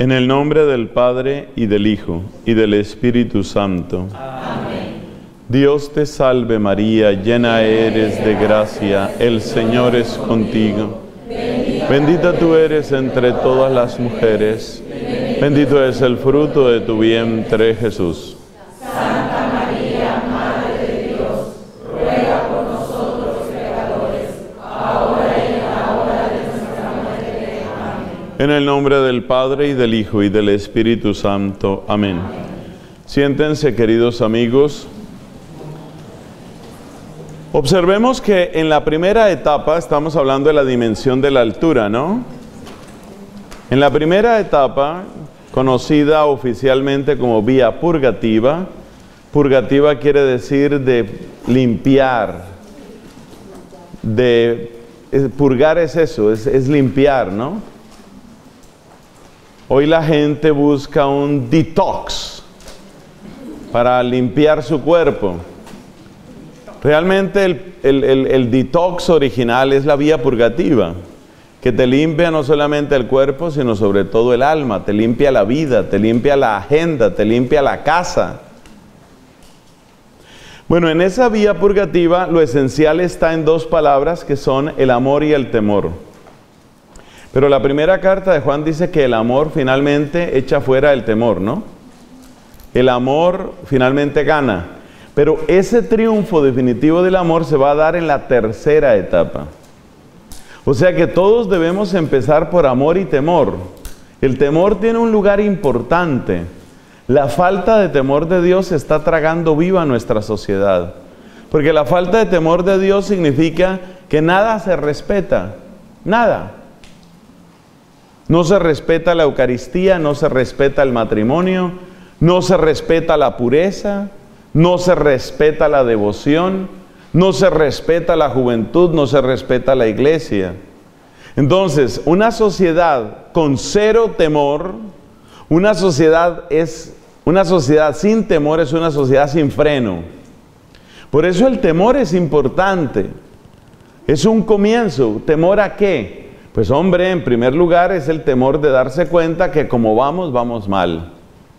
En el nombre del Padre, y del Hijo, y del Espíritu Santo. Amén. Dios te salve María, llena eres de gracia, el Señor es contigo. Bendita tú eres entre todas las mujeres, bendito es el fruto de tu vientre, Jesús. Santa María, Madre de Dios, ruega por nosotros pecadores, ahora y en la hora de nuestra muerte. Amén. En el nombre del Padre, y del Hijo, y del Espíritu Santo. Amén. Siéntense, queridos amigos. Observemos que en la primera etapa estamos hablando de la dimensión de la altura, ¿no? En la primera etapa, conocida oficialmente como vía purgativa, purgativa quiere decir de limpiar, purgar es eso, es limpiar, ¿no? Hoy la gente busca un detox para limpiar su cuerpo. Realmente el detox original es la vía purgativa, que te limpia no solamente el cuerpo, sino sobre todo el alma, te limpia la vida, te limpia la agenda, te limpia la casa. Bueno, en esa vía purgativa lo esencial está en dos palabras que son el amor y el temor. Pero la primera carta de Juan dice que el amor finalmente echa fuera el temor, ¿no? El amor finalmente gana. Pero ese triunfo definitivo del amor se va a dar en la tercera etapa. O sea que todos debemos empezar por amor y temor. El temor tiene un lugar importante. La falta de temor de Dios está tragando viva nuestra sociedad. Porque la falta de temor de Dios significa que nada se respeta. Nada. No se respeta la Eucaristía, no se respeta el matrimonio, no se respeta la pureza, no se respeta la devoción, no se respeta la juventud, no se respeta la iglesia. Entonces, una sociedad con cero temor, una sociedad sin temor es una sociedad sin freno. Por eso el temor es importante. Es un comienzo. ¿Temor a qué? Pues hombre, en primer lugar es el temor de darse cuenta que como vamos mal.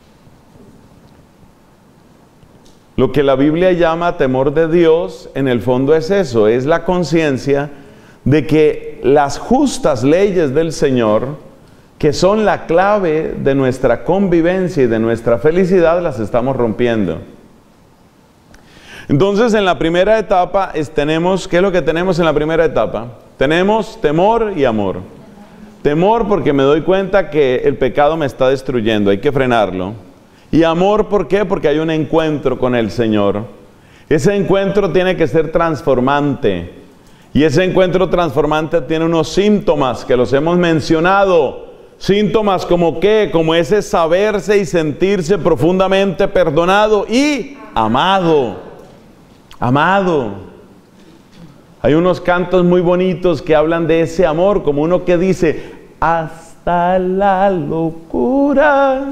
Lo que la Biblia llama temor de Dios, en el fondo es eso, es la conciencia de que las justas leyes del Señor, que son la clave de nuestra convivencia y de nuestra felicidad, las estamos rompiendo. Entonces, en la primera etapa tenemos, ¿qué es lo que tenemos en la primera etapa? Tenemos temor y amor. Temor porque me doy cuenta que el pecado me está destruyendo, hay que frenarlo. Y amor, ¿por qué? Porque hay un encuentro con el Señor. Ese encuentro tiene que ser transformante. Y ese encuentro transformante tiene unos síntomas que los hemos mencionado. Síntomas como ¿qué? Como ese saberse y sentirse profundamente perdonado y amado. Amado. Hay unos cantos muy bonitos que hablan de ese amor, como uno que dice, hasta la locura.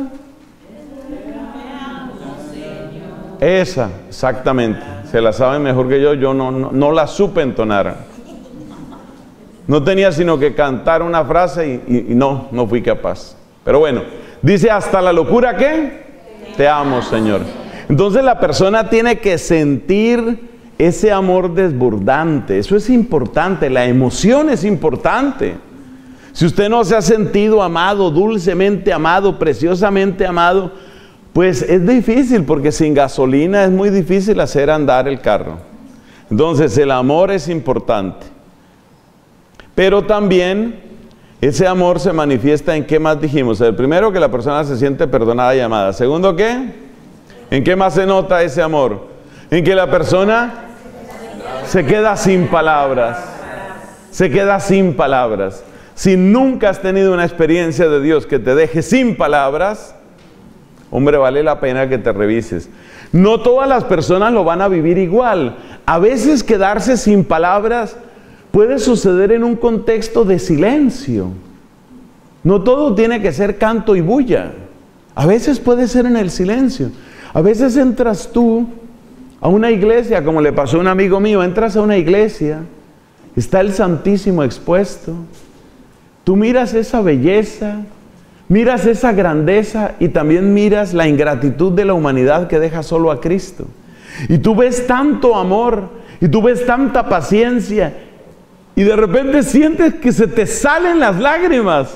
Esa, exactamente. Se la saben mejor que yo no la supe entonar. No tenía sino que cantar una frase y no fui capaz. Pero bueno, dice hasta la locura, ¿qué? Te amo, Señor. Entonces la persona tiene que sentir ese amor desbordante. Eso es importante, la emoción es importante. Si usted no se ha sentido amado, dulcemente amado, preciosamente amado, pues es difícil, porque sin gasolina es muy difícil hacer andar el carro. Entonces el amor es importante. Pero también ese amor se manifiesta en qué más dijimos. El primero, que la persona se siente perdonada y amada. Segundo, ¿qué? ¿En qué más se nota ese amor? En que la persona se queda sin palabras. Se queda sin palabras. Si nunca has tenido una experiencia de Dios que te deje sin palabras, hombre, vale la pena que te revises. No todas las personas lo van a vivir igual. A veces quedarse sin palabras puede suceder en un contexto de silencio. No todo tiene que ser canto y bulla. A veces puede ser en el silencio. A veces entras tú a una iglesia, como le pasó a un amigo mío, entras a una iglesia, está el Santísimo expuesto, tú miras esa belleza, miras esa grandeza y también miras la ingratitud de la humanidad que deja solo a Cristo. Y tú ves tanto amor y tú ves tanta paciencia y de repente sientes que se te salen las lágrimas.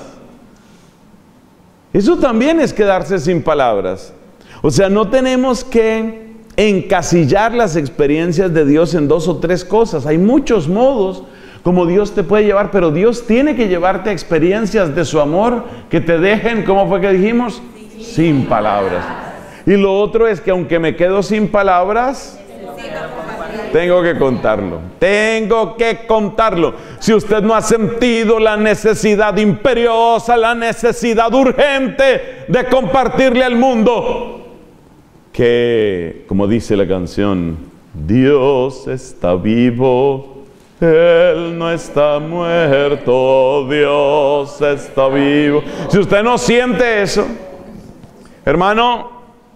Eso también es quedarse sin palabras. O sea, no tenemos que encasillar las experiencias de Dios en 2 o 3 cosas. Hay muchos modos como Dios te puede llevar, pero Dios tiene que llevarte a experiencias de su amor que te dejen, ¿cómo fue que dijimos? Sin palabras. Y lo otro es que aunque me quedo sin palabras, tengo que contarlo. Tengo que contarlo. Si usted no ha sentido la necesidad imperiosa, la necesidad urgente de compartirle al mundo, que, como dice la canción, Dios está vivo, Él no está muerto, Dios está vivo. Si usted no siente eso, hermano,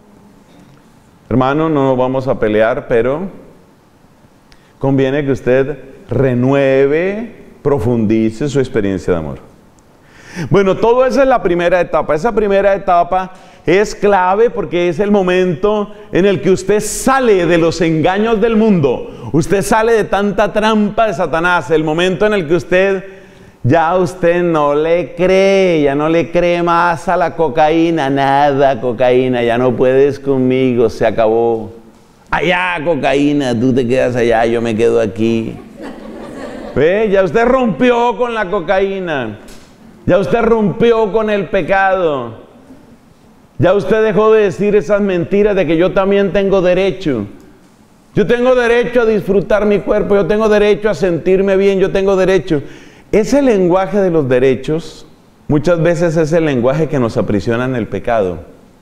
no vamos a pelear, pero conviene que usted renueve, profundice su experiencia de amor. Bueno, todo eso es la primera etapa. Esa primera etapa es clave porque es el momento en el que usted sale de los engaños del mundo. Usted sale de tanta trampa de Satanás. El momento en el que usted no le cree, ya no le cree más a la cocaína. Nada, cocaína, ya no puedes conmigo, se acabó. Allá, cocaína, tú te quedas allá, yo me quedo aquí. ¿Ve? Ya usted rompió con la cocaína. Ya usted rompió con el pecado. Ya usted dejó de decir esas mentiras de que yo también tengo derecho. Yo tengo derecho a disfrutar mi cuerpo, yo tengo derecho a sentirme bien, yo tengo derecho. Ese lenguaje de los derechos muchas veces es el lenguaje que nos aprisiona en el pecado.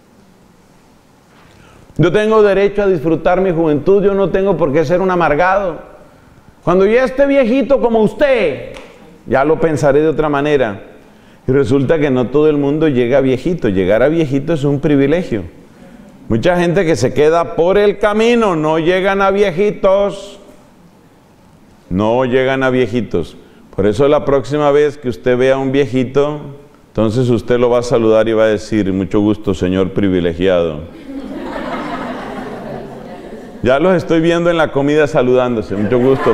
Yo tengo derecho a disfrutar mi juventud, yo no tengo por qué ser un amargado. Cuando ya esté viejito como usted, ya lo pensaré de otra manera. Y resulta que no todo el mundo llega viejito. Llegar a viejito es un privilegio. Mucha gente que se queda por el camino, no llegan a viejitos. No llegan a viejitos. Por eso la próxima vez que usted vea a un viejito, entonces usted lo va a saludar y va a decir, mucho gusto, señor privilegiado. Ya los estoy viendo en la comida saludándose. Mucho gusto,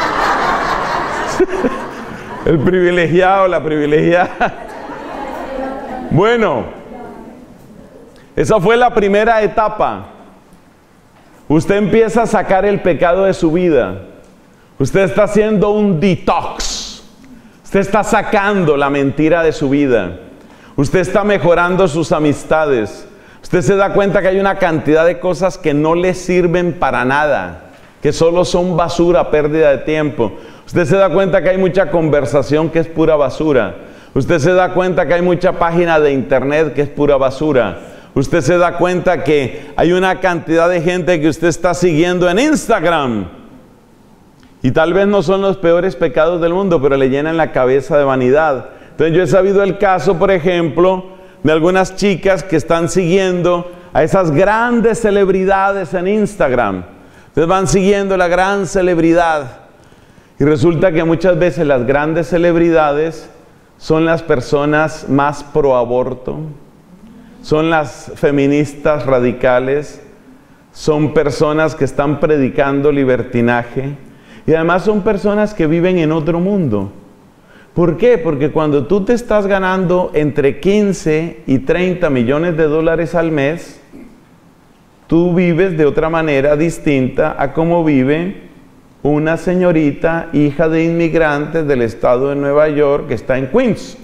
el privilegiado, la privilegiada. Bueno, esa fue la primera etapa. Usted empieza a sacar el pecado de su vida. Usted está haciendo un detox. Usted está sacando la mentira de su vida. Usted está mejorando sus amistades. Usted se da cuenta que hay una cantidad de cosas que no le sirven para nada, que solo son basura, pérdida de tiempo. Usted se da cuenta que hay mucha conversación que es pura basura. Usted se da cuenta que hay mucha página de internet que es pura basura. Usted se da cuenta que hay una cantidad de gente que usted está siguiendo en Instagram. Y tal vez no son los peores pecados del mundo, pero le llenan la cabeza de vanidad. Entonces yo he sabido el caso, por ejemplo, de algunas chicas que están siguiendo a esas grandes celebridades en Instagram. Entonces van siguiendo la gran celebridad. Y resulta que muchas veces las grandes celebridades son las personas más pro aborto, son las feministas radicales, son personas que están predicando libertinaje y además son personas que viven en otro mundo. ¿Por qué? Porque cuando tú te estás ganando entre 15 y 30 millones de dólares al mes, tú vives de otra manera distinta a cómo vive una señorita, hija de inmigrantes del estado de Nueva York, que está en Queens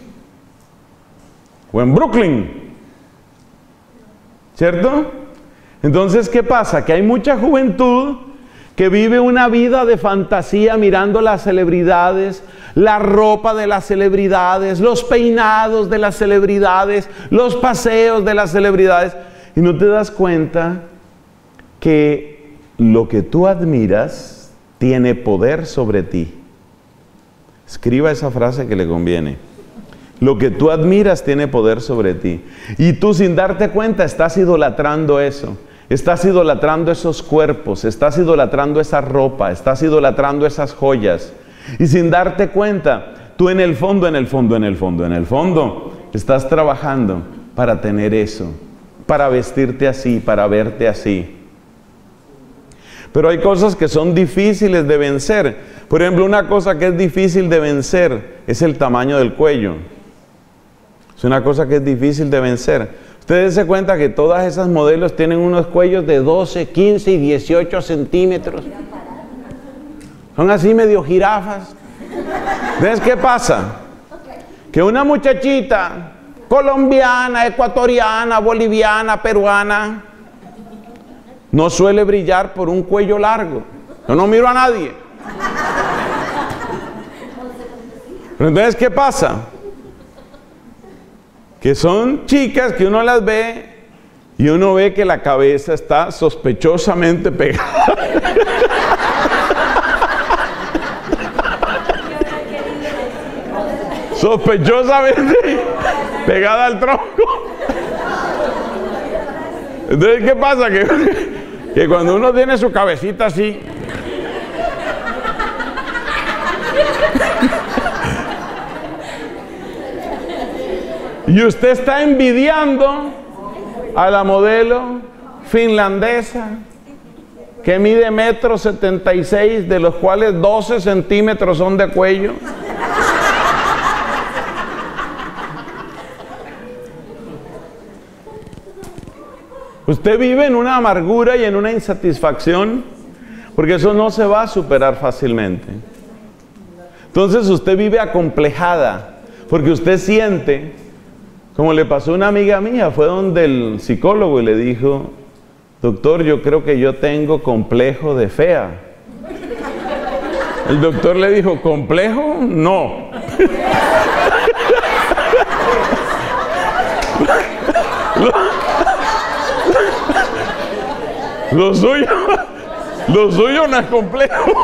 o en Brooklyn, ¿cierto? Entonces, ¿qué pasa? Que hay mucha juventud que vive una vida de fantasía mirando las celebridades, la ropa de las celebridades, los peinados de las celebridades, los paseos de las celebridades, y no te das cuenta que lo que tú admiras tiene poder sobre ti. Escriba esa frase que le conviene. Lo que tú admiras tiene poder sobre ti. Y tú sin darte cuenta estás idolatrando eso. Estás idolatrando esos cuerpos, estás idolatrando esa ropa, estás idolatrando esas joyas. Y sin darte cuenta, tú en el fondo, estás trabajando para tener eso, para vestirte así, para verte así. Pero hay cosas que son difíciles de vencer. Por ejemplo, una cosa que es difícil de vencer es el tamaño del cuello. Es una cosa que es difícil de vencer. Ustedes se cuenta que todas esas modelos tienen unos cuellos de 12, 15 y 18 centímetros. Son así medio jirafas. ¿Ves qué pasa? Que una muchachita colombiana, ecuatoriana, boliviana, peruana, no suele brillar por un cuello largo. Yo no miro a nadie. Pero entonces, ¿qué pasa? Que son chicas que uno las ve y uno ve que la cabeza está sospechosamente pegada. Sospechosamente pegada al tronco. Entonces, ¿qué pasa? Que cuando uno tiene su cabecita así, y usted está envidiando a la modelo finlandesa que mide 1,76 m, de los cuales 12 centímetros son de cuello. Usted vive en una amargura y en una insatisfacción, porque eso no se va a superar fácilmente. Entonces usted vive acomplejada, porque usted siente, como le pasó a una amiga mía, fue donde el psicólogo y le dijo: doctor, yo creo que yo tengo complejo de fea. El doctor le dijo: ¿complejo? No. Lo suyo no es complejo.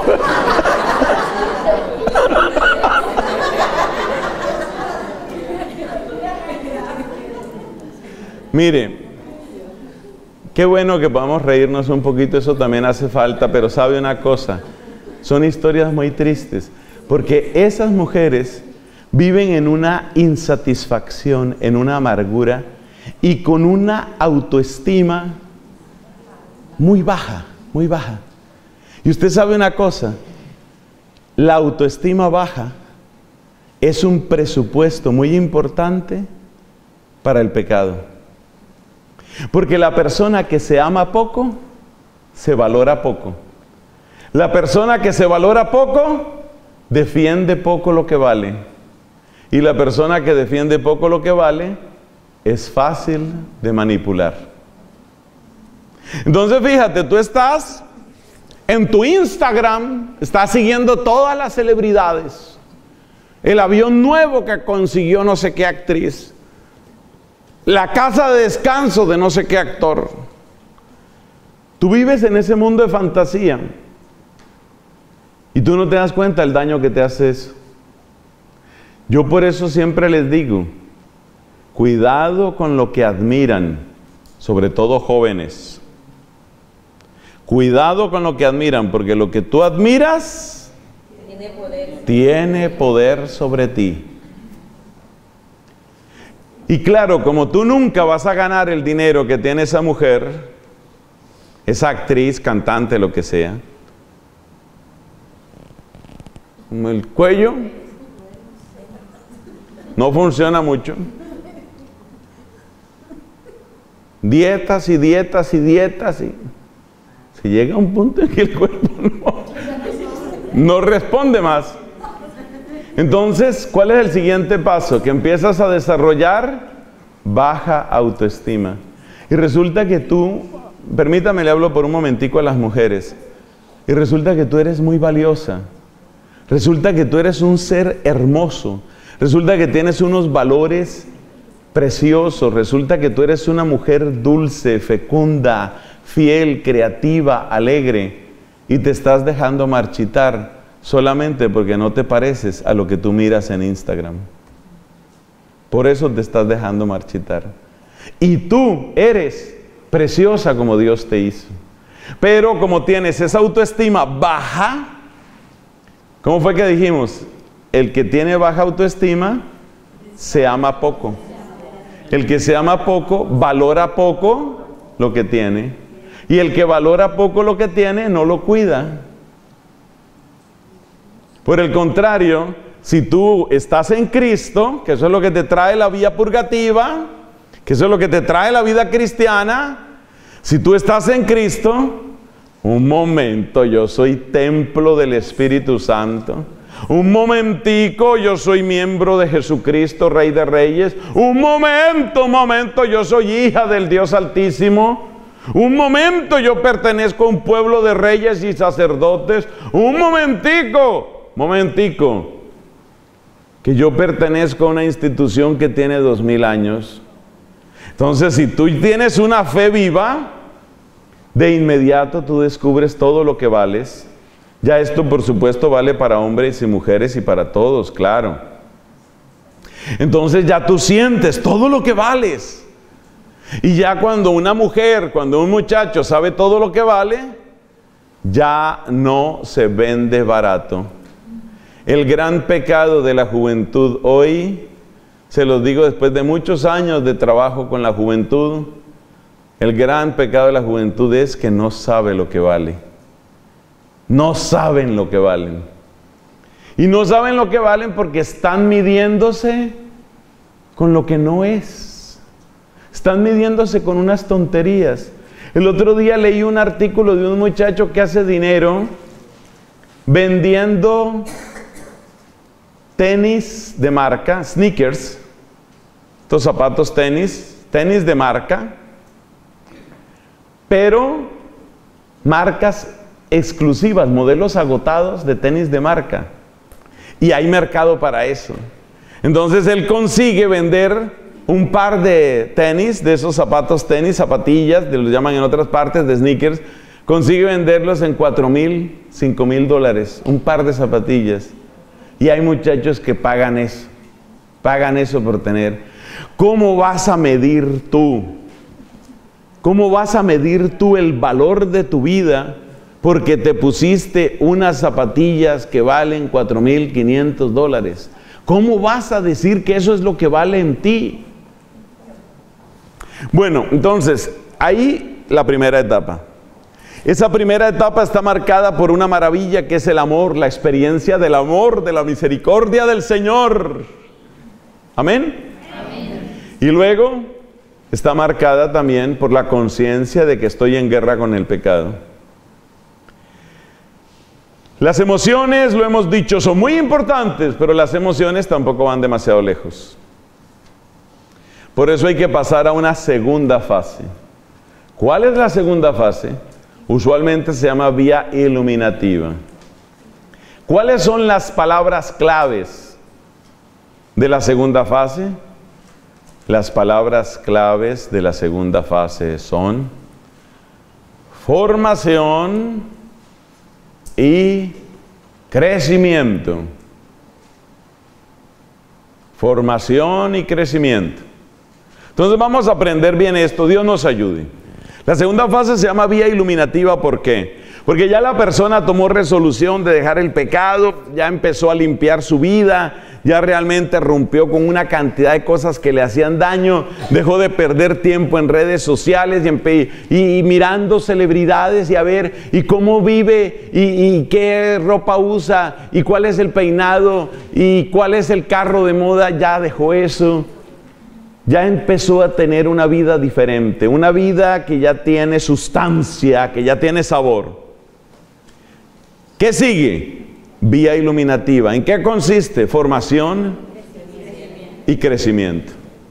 Mire, qué bueno que podamos reírnos un poquito, eso también hace falta, pero sabe una cosa, son historias muy tristes, porque esas mujeres viven en una insatisfacción, en una amargura y con una autoestima muy baja, muy baja. Y usted sabe una cosa, la autoestima baja es un presupuesto muy importante para el pecado. Porque la persona que se ama poco, se valora poco. La persona que se valora poco, defiende poco lo que vale. Y la persona que defiende poco lo que vale, es fácil de manipular. Entonces fíjate, tú estás en tu Instagram, estás siguiendo todas las celebridades, el avión nuevo que consiguió no sé qué actriz, la casa de descanso de no sé qué actor. Tú vives en ese mundo de fantasía y tú no te das cuenta del daño que te hace eso. Yo por eso siempre les digo, cuidado con lo que admiran, sobre todo jóvenes. Cuidado con lo que admiran, porque lo que tú admiras tiene poder sobre ti. Y claro, como tú nunca vas a ganar el dinero que tiene esa mujer, esa actriz, cantante, lo que sea, como el cuello no funciona mucho. Dietas y dietas y dietas y se llega a un punto en que el cuerpo no responde más. Entonces, ¿cuál es el siguiente paso? Que empiezas a desarrollar baja autoestima. Y resulta que tú, permítame, le hablo por un momentico a las mujeres, y resulta que tú eres muy valiosa. Resulta que tú eres un ser hermoso. Resulta que tienes unos valores preciosos. Resulta que tú eres una mujer dulce, fecunda, fiel, creativa, alegre, y te estás dejando marchitar solamente porque no te pareces a lo que tú miras en Instagram. Por eso te estás dejando marchitar. Y tú eres preciosa como Dios te hizo. Pero como tienes esa autoestima baja, ¿cómo fue que dijimos? El que tiene baja autoestima se ama poco. El que se ama poco, valora poco lo que tiene. Y el que valora poco lo que tiene, no lo cuida. Por el contrario, si tú estás en Cristo, que eso es lo que te trae la vía purgativa, que eso es lo que te trae la vida cristiana, si tú estás en Cristo, un momento, yo soy templo del Espíritu Santo. Un momentico, yo soy miembro de Jesucristo, Rey de Reyes. Un momento, yo soy hija del Dios Altísimo. Un momento, yo pertenezco a un pueblo de reyes y sacerdotes. Un momentico, que yo pertenezco a una institución que tiene 2000 años. Entonces, si tú tienes una fe viva, de inmediato tú descubres todo lo que vales. Ya esto, por supuesto, vale para hombres y mujeres y para todos, claro. Entonces ya tú sientes todo lo que vales. Y ya cuando una mujer, cuando un muchacho sabe todo lo que vale, ya no se vende barato. El gran pecado de la juventud hoy, se los digo después de muchos años de trabajo con la juventud, el gran pecado de la juventud es que no sabe lo que vale. No saben lo que valen. Y no saben lo que valen porque están midiéndose con lo que no es. Están midiéndose con unas tonterías. El otro día leí un artículo de un muchacho que hace dinero vendiendo tenis de marca, sneakers, estos zapatos tenis de marca, pero marcas exclusivas, modelos agotados de tenis de marca. Y hay mercado para eso. Entonces él consigue vender un par de tenis, de esos zapatos tenis, zapatillas, los llaman en otras partes de sneakers, consigue venderlos en $4,000, $5,000, un par de zapatillas. Y hay muchachos que pagan eso por tener. ¿Cómo vas a medir tú? ¿Cómo vas a medir tú el valor de tu vida? Porque te pusiste unas zapatillas que valen $4,500. ¿Cómo vas a decir que eso es lo que vale en ti? Bueno, entonces, ahí la primera etapa. Esa primera etapa está marcada por una maravilla que es el amor, la experiencia del amor, de la misericordia del Señor. ¿Amén? Amén. Y luego está marcada también por la conciencia de que estoy en guerra con el pecado. Las emociones, lo hemos dicho, son muy importantes, pero las emociones tampoco van demasiado lejos. Por eso hay que pasar a una segunda fase. ¿Cuál es la segunda fase? Usualmente se llama vía iluminativa. ¿Cuáles son las palabras claves de la segunda fase? Las palabras claves de la segunda fase son formación y crecimiento. Formación y crecimiento. Entonces vamos a aprender bien esto, Dios nos ayude. La segunda fase se llama vía iluminativa, ¿por qué? Porque ya la persona tomó resolución de dejar el pecado, ya empezó a limpiar su vida, ya realmente rompió con una cantidad de cosas que le hacían daño, dejó de perder tiempo en redes sociales y mirando celebridades y a ver y cómo vive y qué ropa usa y cuál es el peinado y cuál es el carro de moda, ya dejó eso. Ya empezó a tener una vida diferente, una vida que ya tiene sustancia, que ya tiene sabor. ¿Qué sigue? Vía iluminativa. ¿En qué consiste? Formación y crecimiento.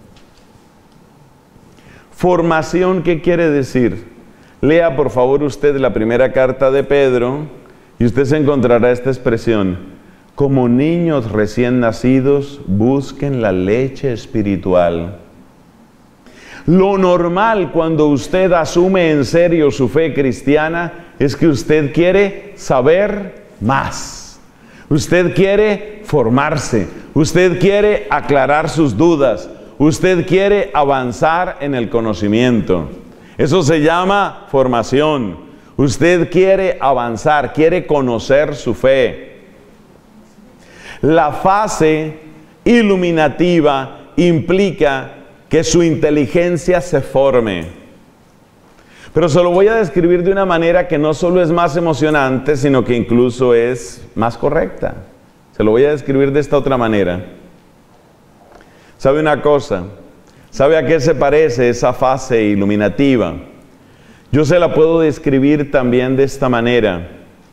Formación, ¿qué quiere decir? Lea por favor usted la primera carta de Pedro y usted se encontrará esta expresión. Como niños recién nacidos, busquen la leche espiritual. Lo normal cuando usted asume en serio su fe cristiana es que usted quiere saber más. Usted quiere formarse. Usted quiere aclarar sus dudas. Usted quiere avanzar en el conocimiento. Eso se llama formación. Usted quiere avanzar, quiere conocer su fe. La fase iluminativa implica que su inteligencia se forme. Pero se lo voy a describir de una manera que no solo es más emocionante, sino que incluso es más correcta. Se lo voy a describir de esta otra manera. ¿Sabe una cosa? ¿Sabe a qué se parece esa fase iluminativa? Yo se la puedo describir también de esta manera.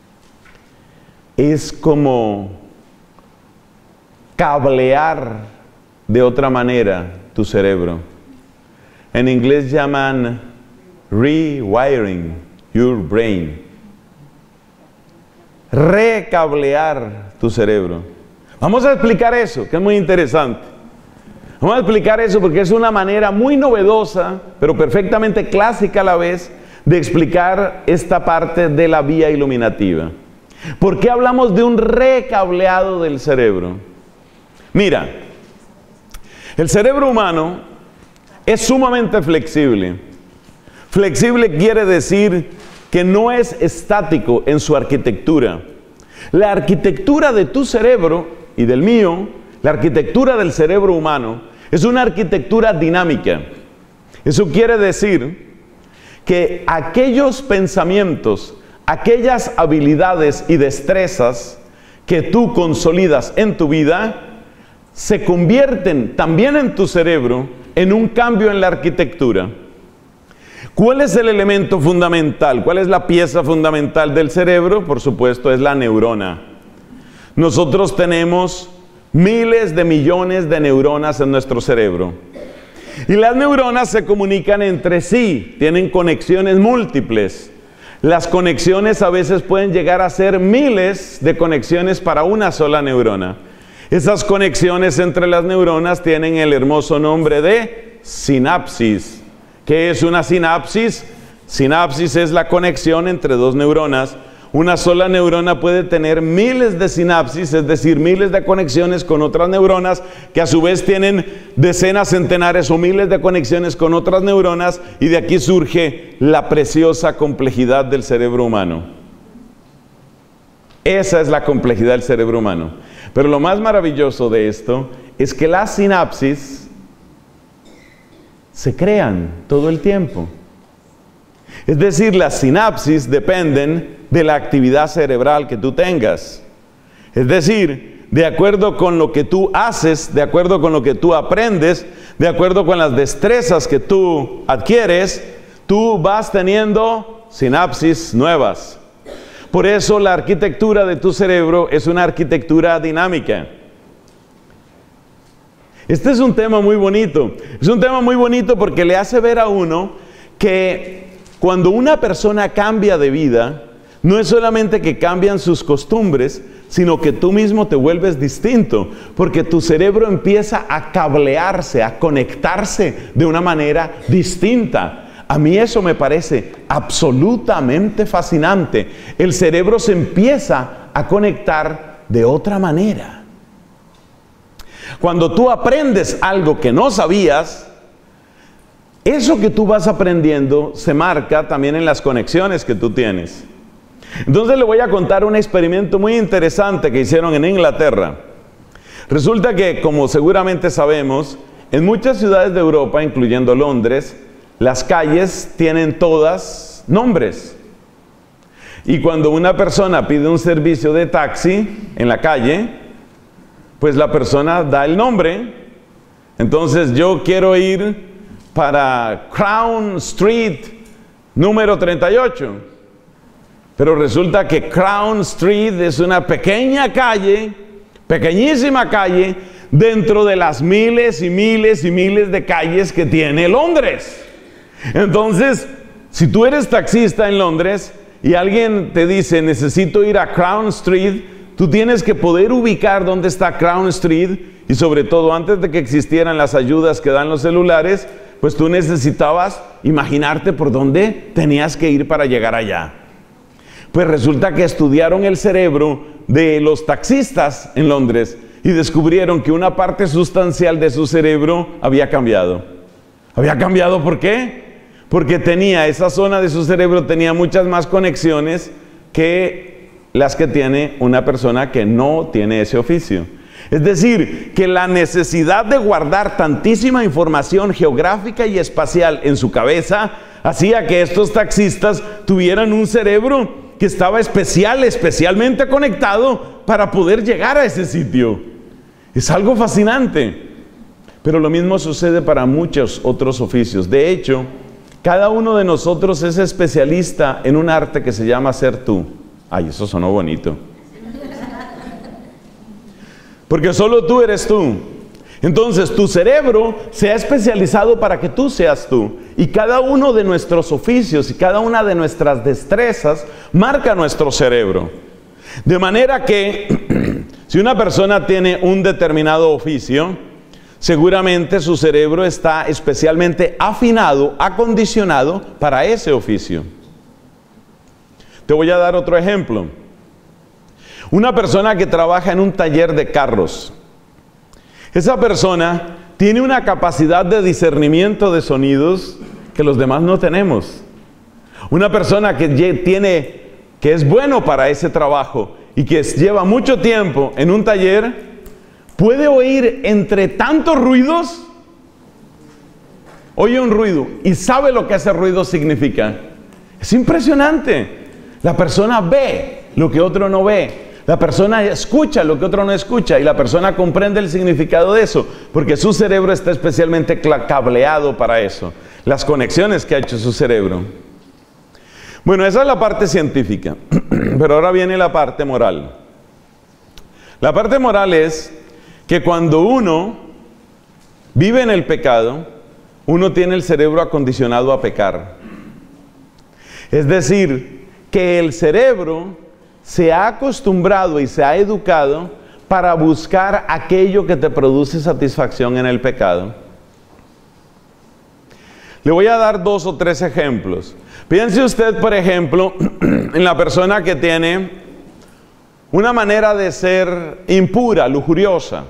Es como cablear de otra manera tu cerebro. En inglés llaman rewiring your brain. Recablear tu cerebro. Vamos a explicar eso, que es muy interesante. Vamos a explicar eso porque es una manera muy novedosa, pero perfectamente clásica a la vez, de explicar esta parte de la vía iluminativa. ¿Por qué hablamos de un recableado del cerebro? Mira, el cerebro humano es sumamente flexible. Flexible quiere decir que no es estático en su arquitectura. La arquitectura de tu cerebro y del mío, la arquitectura del cerebro humano, es una arquitectura dinámica. Eso quiere decir que aquellos pensamientos, aquellas habilidades y destrezas que tú consolidas en tu vida, se convierten también en tu cerebro en un cambio en la arquitectura. ¿Cuál es el elemento fundamental? ¿Cuál es la pieza fundamental del cerebro? Por supuesto, es la neurona. Nosotros tenemos miles de millones de neuronas en nuestro cerebro. Y las neuronas se comunican entre sí, tienen conexiones múltiples. Las conexiones a veces pueden llegar a ser miles de conexiones para una sola neurona. Esas conexiones entre las neuronas tienen el hermoso nombre de sinapsis. ¿Qué es una sinapsis? Sinapsis es la conexión entre dos neuronas. Una sola neurona puede tener miles de sinapsis, es decir, miles de conexiones con otras neuronas, que a su vez tienen decenas, centenares o miles de conexiones con otras neuronas, y de aquí surge la preciosa complejidad del cerebro humano. Esa es la complejidad del cerebro humano. Pero lo más maravilloso de esto es que las sinapsis se crean todo el tiempo. Es decir, las sinapsis dependen de la actividad cerebral que tú tengas. Es decir, de acuerdo con lo que tú haces, de acuerdo con lo que tú aprendes, de acuerdo con las destrezas que tú adquieres, tú vas teniendo sinapsis nuevas. Por eso la arquitectura de tu cerebro es una arquitectura dinámica. Este es un tema muy bonito. Es un tema muy bonito porque le hace ver a uno que cuando una persona cambia de vida, no es solamente que cambian sus costumbres, sino que tú mismo te vuelves distinto, porque tu cerebro empieza a cablearse, a conectarse de una manera distinta. A mí eso me parece absolutamente fascinante. El cerebro se empieza a conectar de otra manera. Cuando tú aprendes algo que no sabías, eso que tú vas aprendiendo se marca también en las conexiones que tú tienes. Entonces le voy a contar un experimento muy interesante que hicieron en Inglaterra. Resulta que, como seguramente sabemos, en muchas ciudades de Europa, incluyendo Londres, las calles tienen todas nombres. Y cuando una persona pide un servicio de taxi en la calle, pues la persona da el nombre. Entonces yo quiero ir para Crown Street número 38. Pero resulta que Crown Street es una pequeña calle, pequeñísima calle, dentro de las miles y miles y miles de calles que tiene Londres. Entonces, si tú eres taxista en Londres y alguien te dice, necesito ir a Crown Street, tú tienes que poder ubicar dónde está Crown Street, y sobre todo antes de que existieran las ayudas que dan los celulares, pues tú necesitabas imaginarte por dónde tenías que ir para llegar allá. Pues resulta que estudiaron el cerebro de los taxistas en Londres y descubrieron que una parte sustancial de su cerebro había cambiado. ¿Había cambiado por qué? Porque esa zona de su cerebro tenía muchas más conexiones que las que tiene una persona que no tiene ese oficio. Es decir, que la necesidad de guardar tantísima información geográfica y espacial en su cabeza hacía que estos taxistas tuvieran un cerebro que estaba especialmente conectado para poder llegar a ese sitio. Es algo fascinante. Pero lo mismo sucede para muchos otros oficios. De hecho, cada uno de nosotros es especialista en un arte que se llama ser tú. Ay, eso sonó bonito. Porque solo tú eres tú. Entonces, tu cerebro se ha especializado para que tú seas tú. Y cada uno de nuestros oficios y cada una de nuestras destrezas marca nuestro cerebro. De manera que, si una persona tiene un determinado oficio, seguramente su cerebro está especialmente afinado, acondicionado para ese oficio. Te voy a dar otro ejemplo. Una persona que trabaja en un taller de carros. Esa persona tiene una capacidad de discernimiento de sonidos que los demás no tenemos. Una persona que es bueno para ese trabajo y que lleva mucho tiempo en un taller, puede oír entre tantos ruidos, oye un ruido y sabe lo que ese ruido significa. Es impresionante. La persona ve lo que otro no ve. La persona escucha lo que otro no escucha y la persona comprende el significado de eso, porque su cerebro está especialmente cableado para eso. Las conexiones que ha hecho su cerebro. Bueno, esa es la parte científica, pero ahora viene la parte moral. La parte moral es que cuando uno vive en el pecado, uno tiene el cerebro acondicionado a pecar. Es decir, que el cerebro se ha acostumbrado y se ha educado para buscar aquello que te produce satisfacción en el pecado. Le voy a dar 2 o 3 ejemplos. Piense usted, por ejemplo, en la persona que tiene una manera de ser impura, lujuriosa.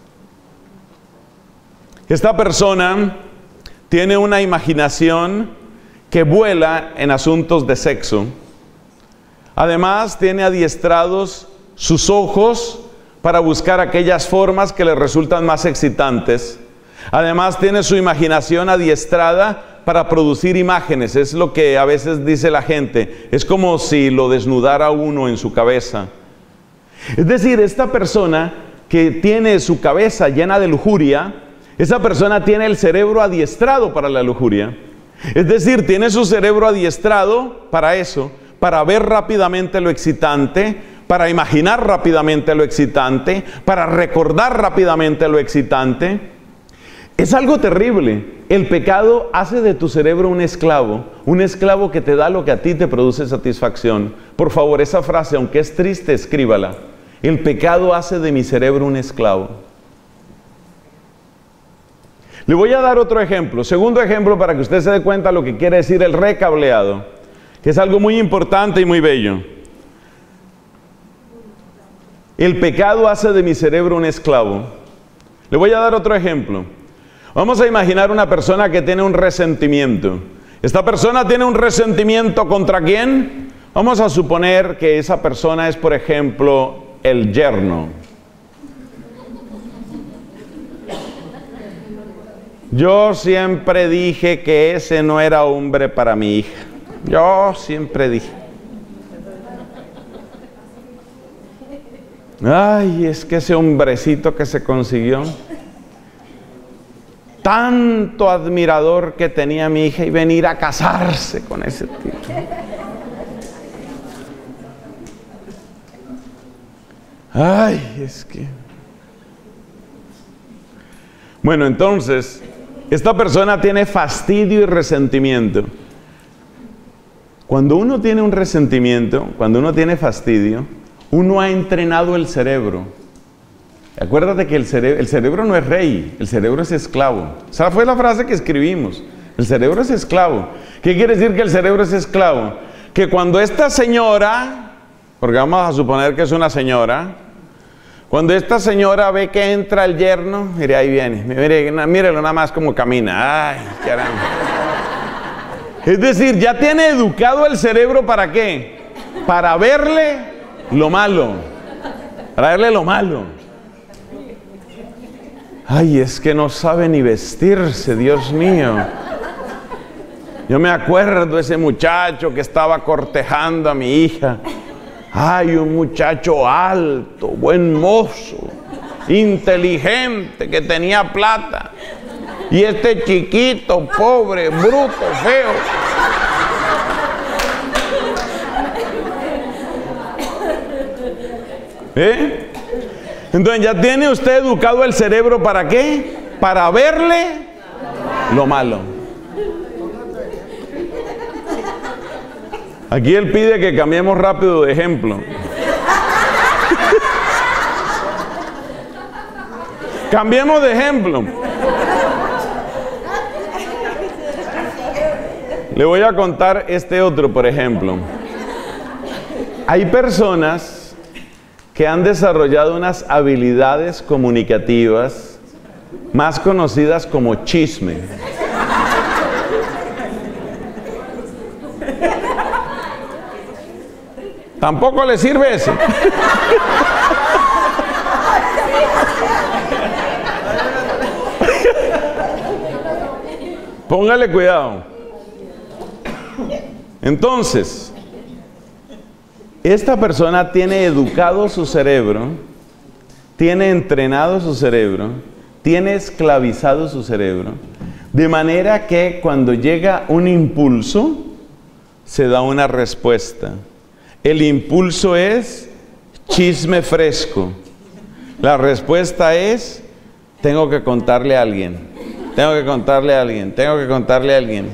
Esta persona tiene una imaginación que vuela en asuntos de sexo. Además, tiene adiestrados sus ojos para buscar aquellas formas que le resultan más excitantes. Además, tiene su imaginación adiestrada para producir imágenes. Es lo que a veces dice la gente. Es como si lo desnudara uno en su cabeza. Es decir, esta persona que tiene su cabeza llena de lujuria, esa persona tiene el cerebro adiestrado para la lujuria. Es decir, tiene su cerebro adiestrado para eso, para ver rápidamente lo excitante, para imaginar rápidamente lo excitante, para recordar rápidamente lo excitante. Es algo terrible. El pecado hace de tu cerebro un esclavo que te da lo que a ti te produce satisfacción. Por favor, esa frase, aunque es triste, escríbala. El pecado hace de mi cerebro un esclavo. Le voy a dar otro ejemplo, segundo ejemplo, para que usted se dé cuenta lo que quiere decir el recableado, que es algo muy importante y muy bello. El pecado hace de mi cerebro un esclavo. Le voy a dar otro ejemplo. Vamos a imaginar una persona que tiene un resentimiento. ¿Esta persona tiene un resentimiento contra quién? Vamos a suponer que esa persona es, por ejemplo, el yerno. Yo siempre dije que ese no era hombre para mi hija. Yo siempre dije. Ay, es que ese hombrecito que se consiguió, tanto admirador que tenía mi hija y venir a casarse con ese tipo. Ay, es que... Bueno, entonces, esta persona tiene fastidio y resentimiento. Cuando uno tiene un resentimiento, cuando uno tiene fastidio, uno ha entrenado el cerebro. Acuérdate que el cerebro no es rey, el cerebro es esclavo. Esa fue la frase que escribimos. El cerebro es esclavo. ¿Qué quiere decir que el cerebro es esclavo? Que cuando esta señora, porque vamos a suponer que es una señora, cuando esta señora ve que entra el yerno, mire, ahí viene, mírelo nada más como camina. Ay, caramba. Es decir, ya tiene educado el cerebro ¿para qué? Para verle lo malo. Para verle lo malo. Ay, es que no sabe ni vestirse, Dios mío. Yo me acuerdo de ese muchacho que estaba cortejando a mi hija. Ay, un muchacho alto, buen mozo, inteligente, que tenía plata. Y este chiquito, pobre, bruto, feo. Entonces ya tiene usted educado el cerebro, ¿para qué? Para verle lo malo. Aquí él pide que cambiemos rápido de ejemplo. Cambiemos de ejemplo. Le voy a contar este otro, por ejemplo. Hay personas que han desarrollado unas habilidades comunicativas más conocidas como chisme. ¿Tampoco le sirve eso? Póngale cuidado. Entonces, esta persona tiene educado su cerebro, tiene entrenado su cerebro, tiene esclavizado su cerebro, de manera que cuando llega un impulso, se da una respuesta. El impulso es chisme fresco. La respuesta es, tengo que contarle a alguien, tengo que contarle a alguien, tengo que contarle a alguien.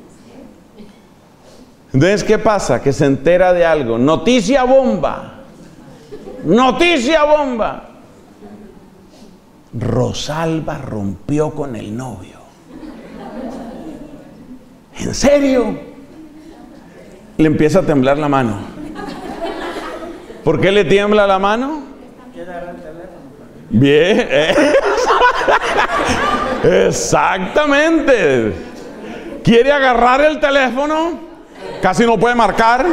Entonces, ¿qué pasa? Que se entera de algo. Noticia bomba. Noticia bomba. Rosalba rompió con el novio. ¿En serio? Le empieza a temblar la mano. ¿Por qué le tiembla la mano? Bien. Exactamente. ¿Quiere agarrar el teléfono? Casi no puede marcar.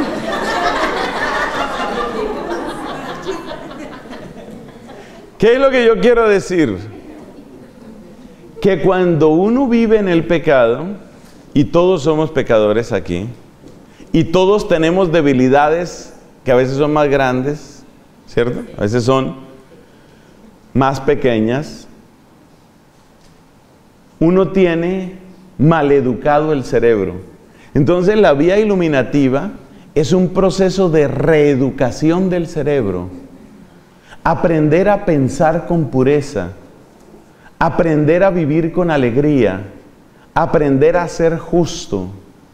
¿Qué es lo que yo quiero decir? Que cuando uno vive en el pecado, y todos somos pecadores aquí, y todos tenemos debilidades que a veces son más grandes, ¿cierto? A veces son más pequeñas. Uno tiene maleducado el cerebro. Entonces la vía iluminativa es un proceso de reeducación del cerebro. Aprender a pensar con pureza, aprender a vivir con alegría, aprender a ser justo,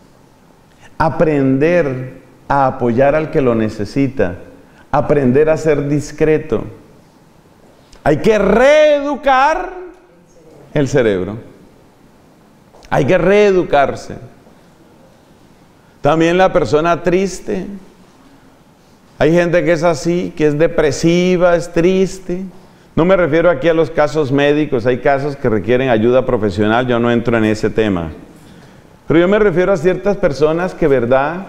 aprender a apoyar al que lo necesita, aprender a ser discreto. Hay que reeducar el cerebro. Hay que reeducarse. También la persona triste. Hay gente que es así, que es depresiva, es triste. No me refiero aquí a los casos médicos, hay casos que requieren ayuda profesional, yo no entro en ese tema. Pero yo me refiero a ciertas personas que, ¿verdad?,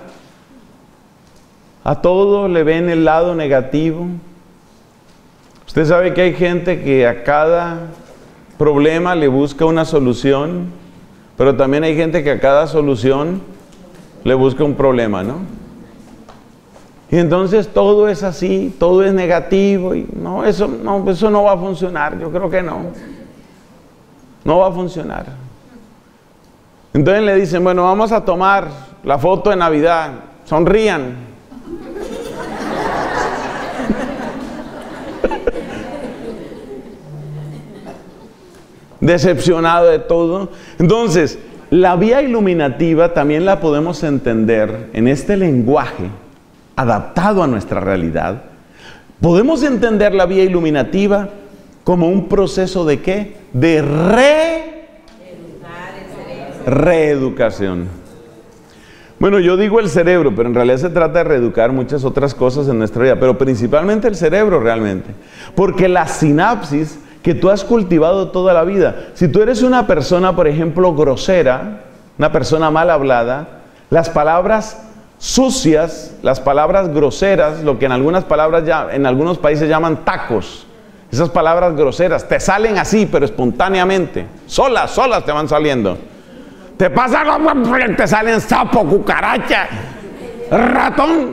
a todo le ven el lado negativo. Usted sabe que hay gente que a cada problema le busca una solución, pero también hay gente que a cada solución le busca un problema, ¿no? Y entonces todo es así, todo es negativo, y eso no va a funcionar, yo creo que no. No va a funcionar. Entonces le dicen, bueno, vamos a tomar la foto de Navidad, sonrían. Decepcionado de todo. Entonces, la vía iluminativa también la podemos entender en este lenguaje adaptado a nuestra realidad. Podemos entender la vía iluminativa como un proceso de ¿qué? De reeducación. Bueno, yo digo el cerebro, pero en realidad se trata de reeducar muchas otras cosas en nuestra vida, pero principalmente el cerebro realmente. Porque la sinapsis que tú has cultivado toda la vida, si tú eres una persona, por ejemplo, grosera, una persona mal hablada, las palabras sucias, las palabras groseras, lo que en algunos países llaman tacos, Esas palabras groseras te salen así, pero espontáneamente. Solas te van saliendo. Te pasa, te salen sapo, cucaracha, ratón.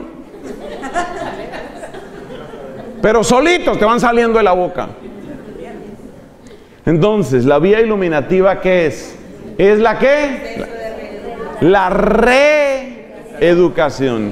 Pero solitos te van saliendo de la boca. Entonces, la vía iluminativa, ¿qué es? ¿Es la qué? La reeducación.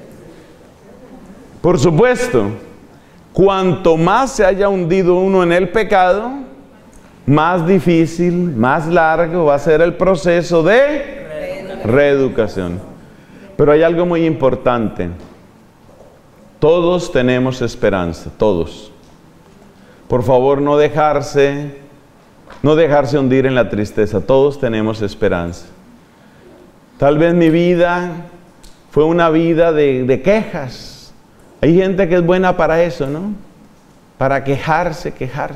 Por supuesto, cuanto más se haya hundido uno en el pecado, más difícil, más largo va a ser el proceso de reeducación. Pero hay algo muy importante. Todos tenemos esperanza, todos. Por favor, no dejarse hundir en la tristeza. Todos tenemos esperanza. Tal vez mi vida fue una vida de quejas. Hay gente que es buena para eso, ¿no? Para quejarse.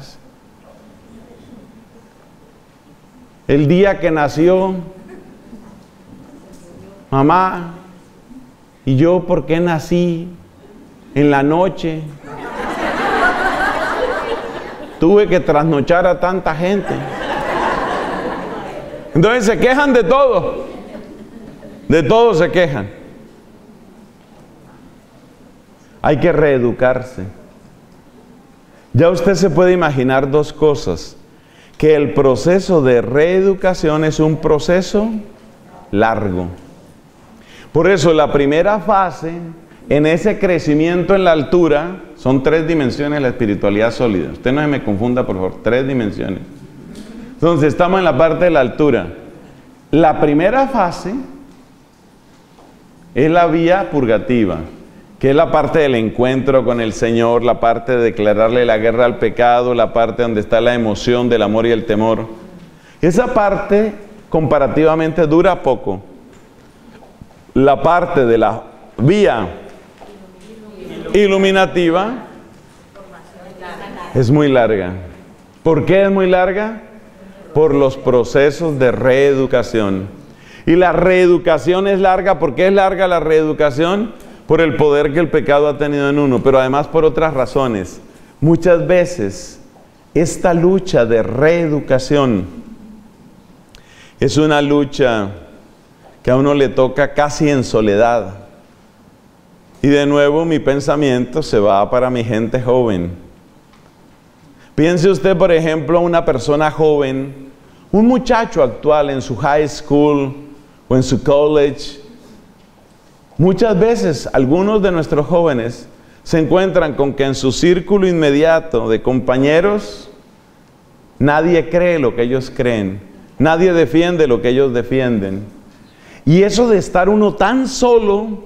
El día que nació mamá, y yo, ¿por qué nací en la noche? Tuve que trasnochar a tanta gente. Entonces se quejan de todo. De todo se quejan. Hay que reeducarse. Ya usted se puede imaginar dos cosas. Que el proceso de reeducación es un proceso largo. Por eso la primera fase en ese crecimiento en la altura son 3 dimensiones de la espiritualidad sólida. Usted no se me confunda, por favor, 3 dimensiones. Entonces estamos en la parte de la altura. La primera fase es la vía purgativa, que es la parte del encuentro con el Señor, la parte de declararle la guerra al pecado, la parte donde está la emoción del amor y el temor. Esa parte comparativamente dura poco. La parte de la vía iluminativa es muy larga. ¿Por qué es muy larga? Por los procesos de reeducación. Y la reeducación es larga. ¿Por qué es larga la reeducación? Por el poder que el pecado ha tenido en uno, pero además por otras razones. Muchas veces esta lucha de reeducación es una lucha que a uno le toca casi en soledad. Y de nuevo mi pensamiento se va para mi gente joven. Piense usted, por ejemplo, una persona joven, un muchacho actual en su high school o en su college. Muchas veces algunos de nuestros jóvenes se encuentran con que en su círculo inmediato de compañeros nadie cree lo que ellos creen, nadie defiende lo que ellos defienden. Y eso de estar uno tan solo,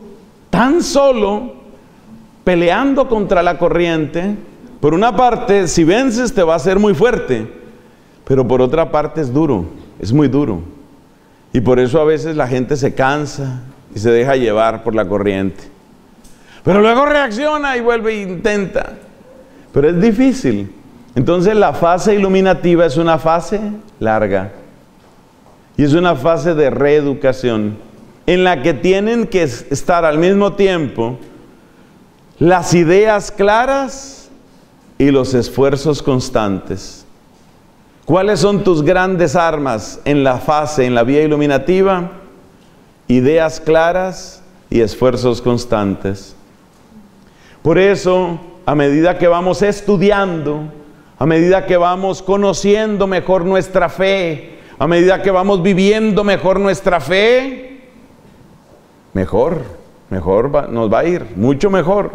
peleando contra la corriente, por una parte, si vences te va a hacer muy fuerte, pero por otra parte es duro, es muy duro. Y por eso a veces la gente se cansa y se deja llevar por la corriente. Pero luego reacciona y vuelve e intenta. Pero es difícil. Entonces la fase iluminativa es una fase larga. Y es una fase de reeducación en la que tienen que estar al mismo tiempo las ideas claras y los esfuerzos constantes. ¿Cuáles son tus grandes armas en la vía iluminativa? Ideas claras y esfuerzos constantes. Por eso, a medida que vamos estudiando, a medida que vamos conociendo mejor nuestra fe, a medida que vamos viviendo mejor nuestra fe, mejor nos va a ir, mucho mejor.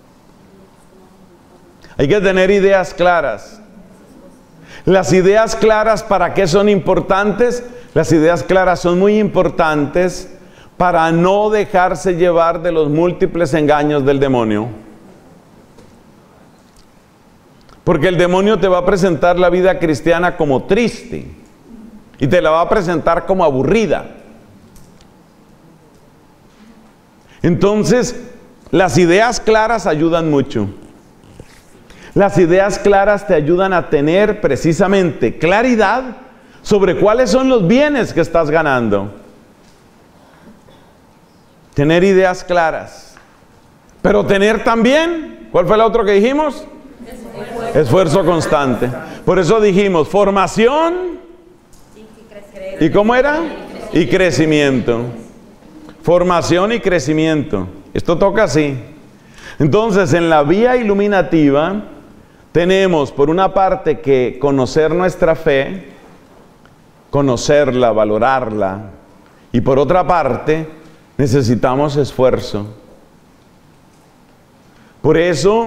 Hay que tener ideas claras. Las ideas claras, ¿para qué son importantes? Las ideas claras son muy importantes para no dejarse llevar de los múltiples engaños del demonio. Porque el demonio te va a presentar la vida cristiana como triste y te la va a presentar como aburrida. Entonces, las ideas claras ayudan mucho. Las ideas claras te ayudan a tener precisamente claridad sobre cuáles son los bienes que estás ganando. Tener ideas claras. Pero tener también, ¿cuál fue el otro que dijimos? Esfuerzo constante. Por eso dijimos formación. ¿Y cómo era? Y crecimiento. Formación y crecimiento. Esto toca así. Entonces, en la vía iluminativa tenemos por una parte que conocer nuestra fe, conocerla, valorarla, y por otra parte necesitamos esfuerzo. Por eso,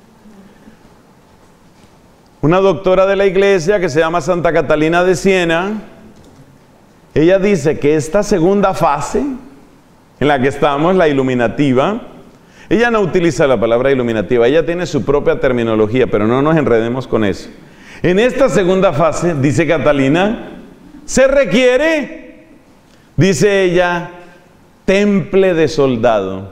una doctora de la iglesia que se llama Santa Catalina de Siena, ella dice que esta segunda fase en la que estamos, la iluminativa, ella no utiliza la palabra iluminativa, ella tiene su propia terminología, pero no nos enredemos con eso. En esta segunda fase, dice Catalina, se requiere, dice ella, temple de soldado.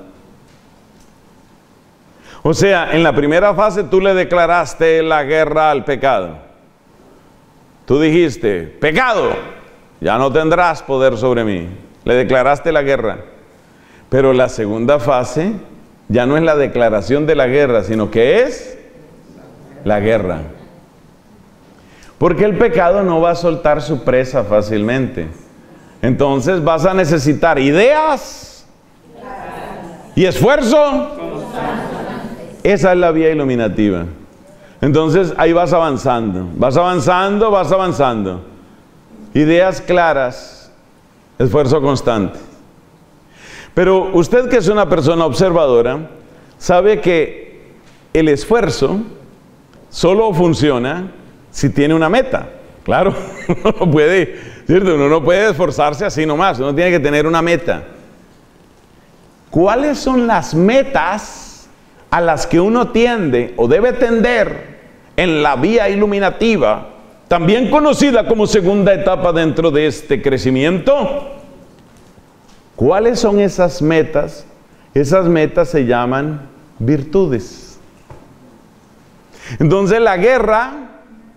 O sea, en la primera fase tú le declaraste la guerra al pecado. Tú dijiste, pecado, ya no tendrás poder sobre mí. Le declaraste la guerra. Pero la segunda fase ya no es la declaración de la guerra, sino que es la guerra. Porque el pecado no va a soltar su presa fácilmente. Entonces vas a necesitar ideas y esfuerzo. Esa es la vía iluminativa. Entonces ahí vas avanzando, vas avanzando, vas avanzando. Ideas claras, esfuerzo constante. Pero usted, que es una persona observadora, sabe que el esfuerzo solo funciona si tiene una meta. Claro, uno no puede, ¿cierto? Uno no puede esforzarse así nomás, uno tiene que tener una meta. ¿Cuáles son las metas a las que uno tiende o debe tender en la vía iluminativa, también conocida como segunda etapa dentro de este crecimiento? ¿Cuáles son esas metas? Esas metas se llaman virtudes. Entonces la guerra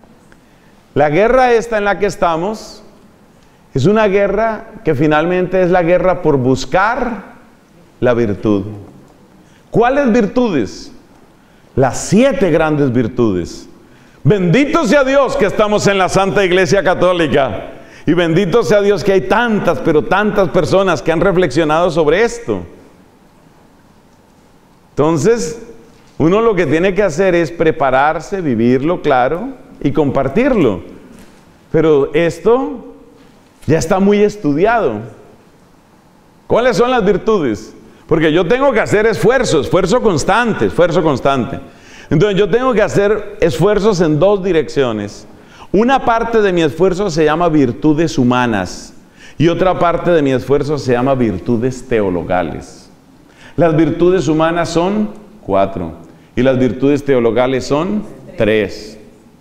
esta en la que estamos, es una guerra que finalmente es la guerra por buscar la virtud. ¿Cuáles virtudes? Las 7 grandes virtudes. Bendito sea Dios que estamos en la Santa Iglesia Católica. Y bendito sea Dios que hay tantas, pero tantas personas que han reflexionado sobre esto. Entonces, uno lo que tiene que hacer es prepararse, vivirlo, claro, y compartirlo. Pero esto ya está muy estudiado. ¿Cuáles son las virtudes? Porque yo tengo que hacer esfuerzo constante. Entonces yo tengo que hacer esfuerzos en 2 direcciones. Una parte de mi esfuerzo se llama virtudes humanas y otra parte de mi esfuerzo se llama virtudes teologales. Las virtudes humanas son 4 y las virtudes teologales son 3.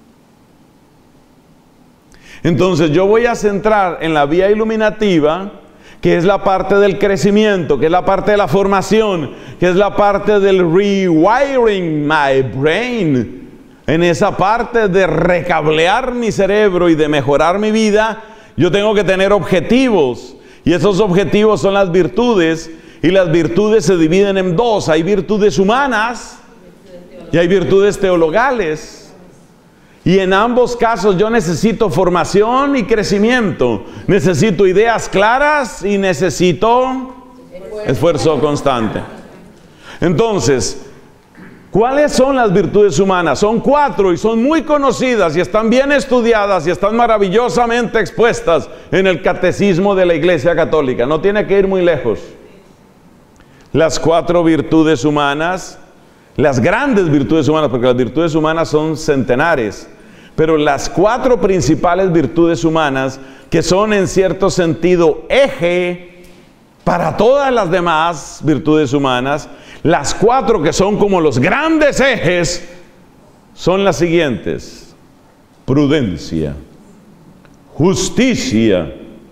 Entonces yo voy a centrar en la vía iluminativa, que es la parte del crecimiento, que es la parte de la formación, que es la parte del rewiring my brain, en esa parte de recablear mi cerebro y de mejorar mi vida. Yo tengo que tener objetivos, y esos objetivos son las virtudes, y las virtudes se dividen en 2, hay virtudes humanas y hay virtudes teologales. Y en ambos casos yo necesito formación y crecimiento. Necesito ideas claras y necesito esfuerzo constante. Entonces, ¿cuáles son las virtudes humanas? Son 4 y son muy conocidas y están bien estudiadas y están maravillosamente expuestas en el Catecismo de la Iglesia Católica. No tiene que ir muy lejos. Las 4 virtudes humanas, las grandes virtudes humanas, porque las virtudes humanas son centenares, pero las 4 principales virtudes humanas, que son en cierto sentido eje para todas las demás virtudes humanas, las 4 que son como los grandes ejes, son las siguientes: prudencia, justicia,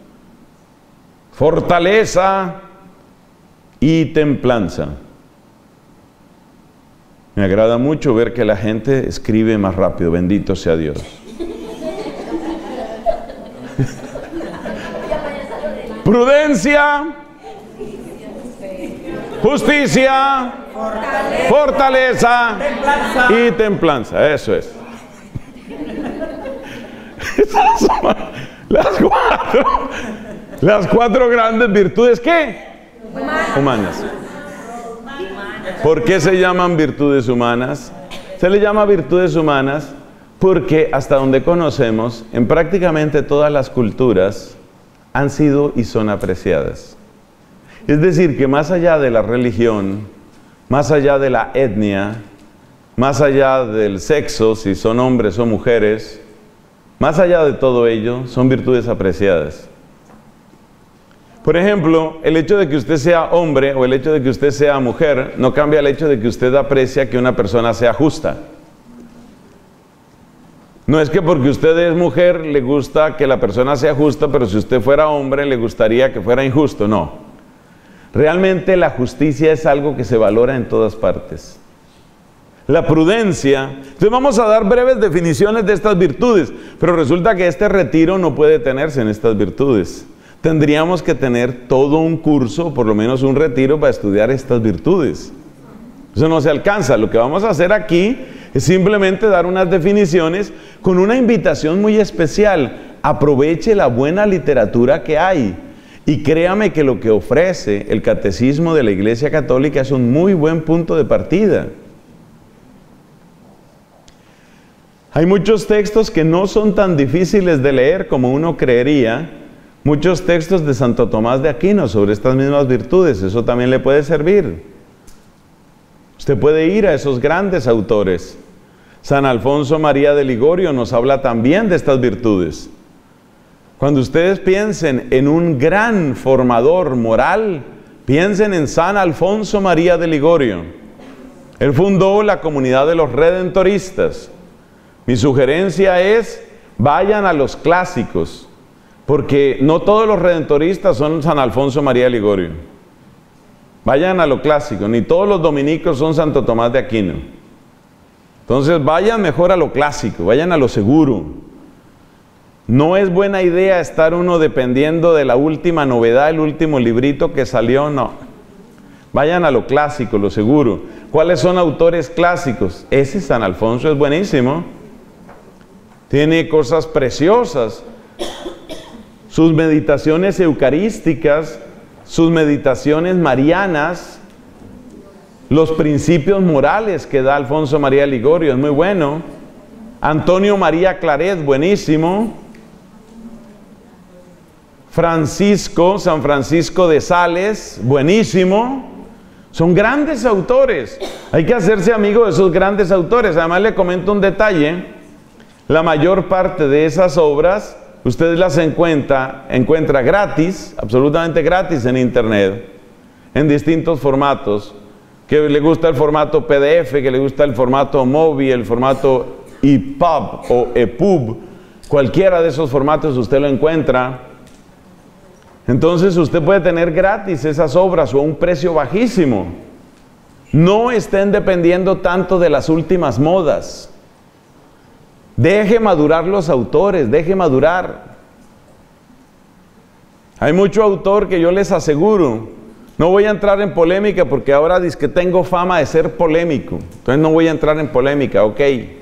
fortaleza y templanza. Me agrada mucho ver que la gente escribe más rápido. Bendito sea Dios. Prudencia, justicia, fortaleza y templanza. Eso es. Esas son las cuatro grandes virtudes, ¿qué? Humanas. ¿Por qué se llaman virtudes humanas? Se le llama virtudes humanas porque hasta donde conocemos, en prácticamente todas las culturas han sido y son apreciadas. Es decir, que más allá de la religión, más allá de la etnia, más allá del sexo, si son hombres o mujeres, más allá de todo ello, son virtudes apreciadas. Por ejemplo, el hecho de que usted sea hombre o el hecho de que usted sea mujer no cambia el hecho de que usted aprecia que una persona sea justa. No es que porque usted es mujer le gusta que la persona sea justa, pero si usted fuera hombre le gustaría que fuera injusto. No. Realmente la justicia es algo que se valora en todas partes. La prudencia. Entonces vamos a dar breves definiciones de estas virtudes, pero resulta que este retiro no puede tenerse en estas virtudes. Tendríamos que tener todo un curso, por lo menos un retiro, para estudiar estas virtudes. Eso no se alcanza. Lo que vamos a hacer aquí es simplemente dar unas definiciones con una invitación muy especial. Aproveche la buena literatura que hay. Y créame que lo que ofrece el Catecismo de la Iglesia Católica es un muy buen punto de partida. Hay muchos textos que no son tan difíciles de leer como uno creería. Muchos textos de Santo Tomás de Aquino sobre estas mismas virtudes. Eso también le puede servir. Usted puede ir a esos grandes autores. San Alfonso María de Ligorio nos habla también de estas virtudes. Cuando ustedes piensen en un gran formador moral, piensen en San Alfonso María de Ligorio. Él fundó la comunidad de los redentoristas. Mi sugerencia es, vayan a los clásicos, porque no todos los redentoristas son San Alfonso María de Ligorio. Vayan a lo clásico, ni todos los dominicos son Santo Tomás de Aquino. Entonces vayan mejor a lo clásico, vayan a lo seguro. No es buena idea estar uno dependiendo de la última novedad, el último librito que salió, no. Vayan a lo clásico, lo seguro. ¿Cuáles son autores clásicos? Ese San Alfonso es buenísimo. Tiene cosas preciosas. Sus meditaciones eucarísticas, sus meditaciones marianas, los principios morales que da Alfonso María de Ligorio, es muy bueno. Antonio María Claret, buenísimo. San Francisco de Sales, buenísimo. Son grandes autores. Hay que hacerse amigo de esos grandes autores. Además le comento un detalle. La mayor parte de esas obras usted las encuentra gratis, absolutamente gratis en internet, en distintos formatos. Que le gusta el formato PDF, que le gusta el formato MOBI, el formato EPUB o EPUB. Cualquiera de esos formatos usted lo encuentra. Entonces usted puede tener gratis esas obras o a un precio bajísimo. No estén dependiendo tanto de las últimas modas. Deje madurar los autores, deje madurar. Hay mucho autor que yo les aseguro, no voy a entrar en polémica porque ahora dice que tengo fama de ser polémico, entonces no voy a entrar en polémica, ok.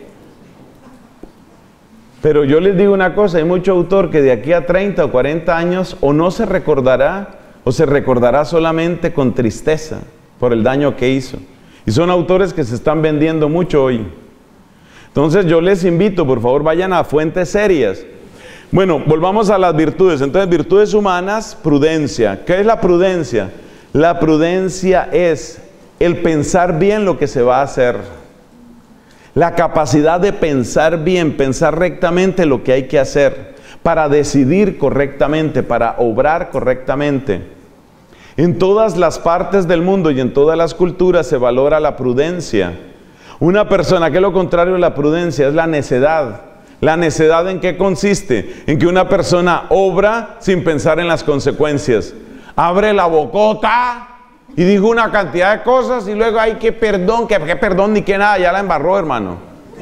Pero yo les digo una cosa, hay mucho autor que de aquí a 30 o 40 años o no se recordará o se recordará solamente con tristeza por el daño que hizo. Y son autores que se están vendiendo mucho hoy. Entonces yo les invito, por favor, vayan a fuentes serias. Bueno, volvamos a las virtudes. Entonces, virtudes humanas, prudencia. ¿Qué es la prudencia? La prudencia es el pensar bien lo que se va a hacer. La capacidad de pensar bien, pensar rectamente lo que hay que hacer, para decidir correctamente, para obrar correctamente. En todas las partes del mundo y en todas las culturas se valora la prudencia. Una persona, que es lo contrario de la prudencia, es la necedad. ¿La necedad en qué consiste? En que una persona obra sin pensar en las consecuencias. Abre la bocota y dijo una cantidad de cosas y luego, ay, qué perdón ni qué nada, ya la embarró, hermano.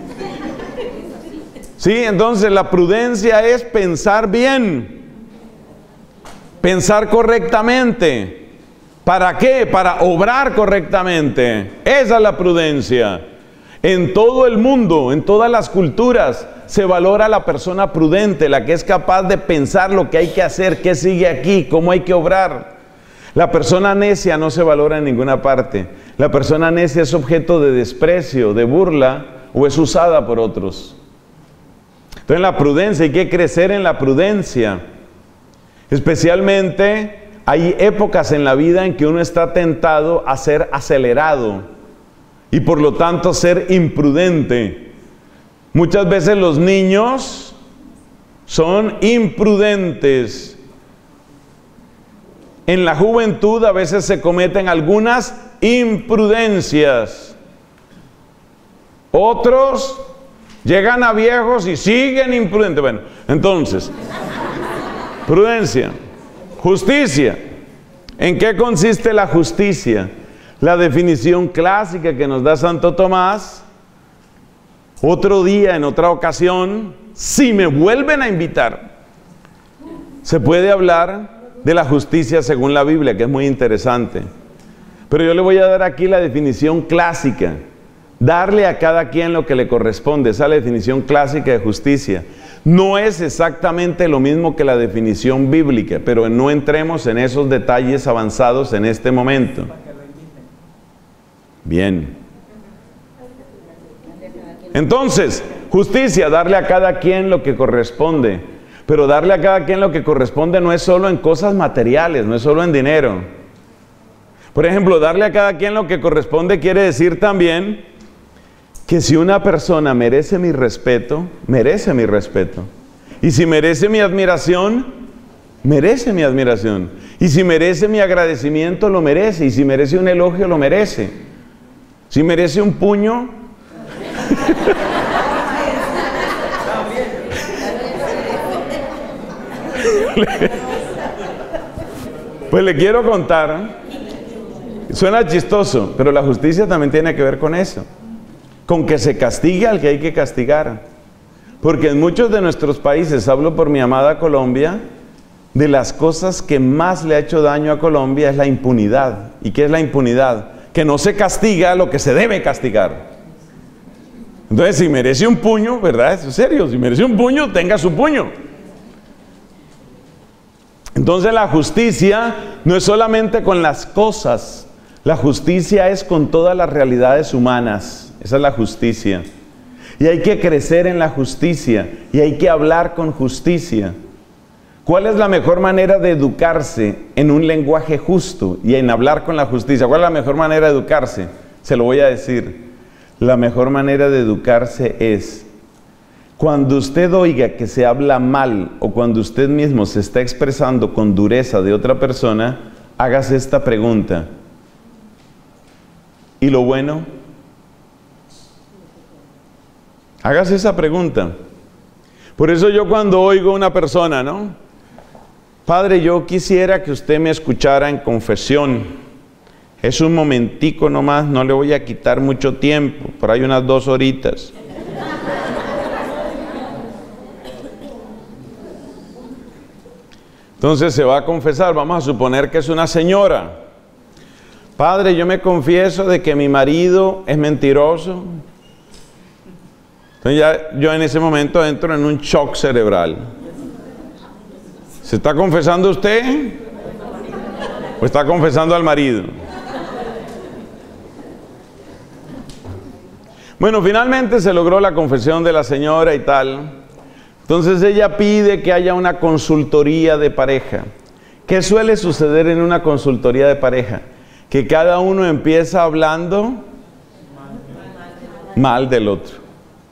Sí, entonces la prudencia es pensar bien, pensar correctamente. ¿Para qué? Para obrar correctamente. Esa es la prudencia. En todo el mundo, en todas las culturas, se valora la persona prudente, la que es capaz de pensar lo que hay que hacer, qué sigue aquí, cómo hay que obrar. La persona necia no se valora en ninguna parte. La persona necia es objeto de desprecio, de burla, o es usada por otros. Entonces la prudencia, hay que crecer en la prudencia. Especialmente hay épocas en la vida en que uno está tentado a ser acelerado y por lo tanto ser imprudente. Muchas veces los niños son imprudentes. En la juventud a veces se cometen algunas imprudencias. Otros llegan a viejos y siguen imprudentes. Bueno, entonces, prudencia, justicia. ¿En qué consiste la justicia? La definición clásica que nos da Santo Tomás. Otro día, en otra ocasión, si me vuelven a invitar, se puede hablar de la justicia según la Biblia, que es muy interesante. Pero yo le voy a dar aquí la definición clásica. Darle a cada quien lo que le corresponde. Esa es la definición clásica de justicia. No es exactamente lo mismo que la definición bíblica, pero no entremos en esos detalles avanzados en este momento. Bien. Entonces, justicia, darle a cada quien lo que corresponde. Pero darle a cada quien lo que corresponde no es solo en cosas materiales, no es solo en dinero. Por ejemplo, darle a cada quien lo que corresponde quiere decir también que si una persona merece mi respeto, merece mi respeto. Y si merece mi admiración, merece mi admiración. Y si merece mi agradecimiento, lo merece. Y si merece un elogio, lo merece. Si merece un puño, pues le quiero contar, suena chistoso, pero la justicia también tiene que ver con eso. Con que se castigue al que hay que castigar. Porque en muchos de nuestros países, hablo por mi amada Colombia, de las cosas que más le ha hecho daño a Colombia es la impunidad. ¿Y qué es la impunidad? Que no se castiga lo que se debe castigar. Entonces, si merece un puño, ¿verdad? Es serio, si merece un puño, tenga su puño. Entonces la justicia no es solamente con las cosas, la justicia es con todas las realidades humanas. Esa es la justicia. Y hay que crecer en la justicia. Y hay que hablar con justicia. ¿Cuál es la mejor manera de educarse en un lenguaje justo y en hablar con la justicia? ¿Cuál es la mejor manera de educarse? Se lo voy a decir. La mejor manera de educarse es cuando usted oiga que se habla mal o cuando usted mismo se está expresando con dureza de otra persona, hágase esta pregunta. ¿Y lo bueno? Hágase esa pregunta. Por eso yo cuando oigo a una persona, ¿no? Padre, yo quisiera que usted me escuchara en confesión. Es un momentico nomás, no le voy a quitar mucho tiempo, por ahí unas 2 horitas. Entonces se va a confesar, vamos a suponer que es una señora. Padre, yo me confieso de que mi marido es mentiroso. Entonces ya yo en ese momento entro en un shock cerebral. ¿Se está confesando usted? ¿O está confesando al marido? Bueno, finalmente se logró la confesión de la señora y tal. Entonces ella pide que haya una consultoría de pareja. ¿Qué suele suceder en una consultoría de pareja? Que cada uno empieza hablando mal del otro.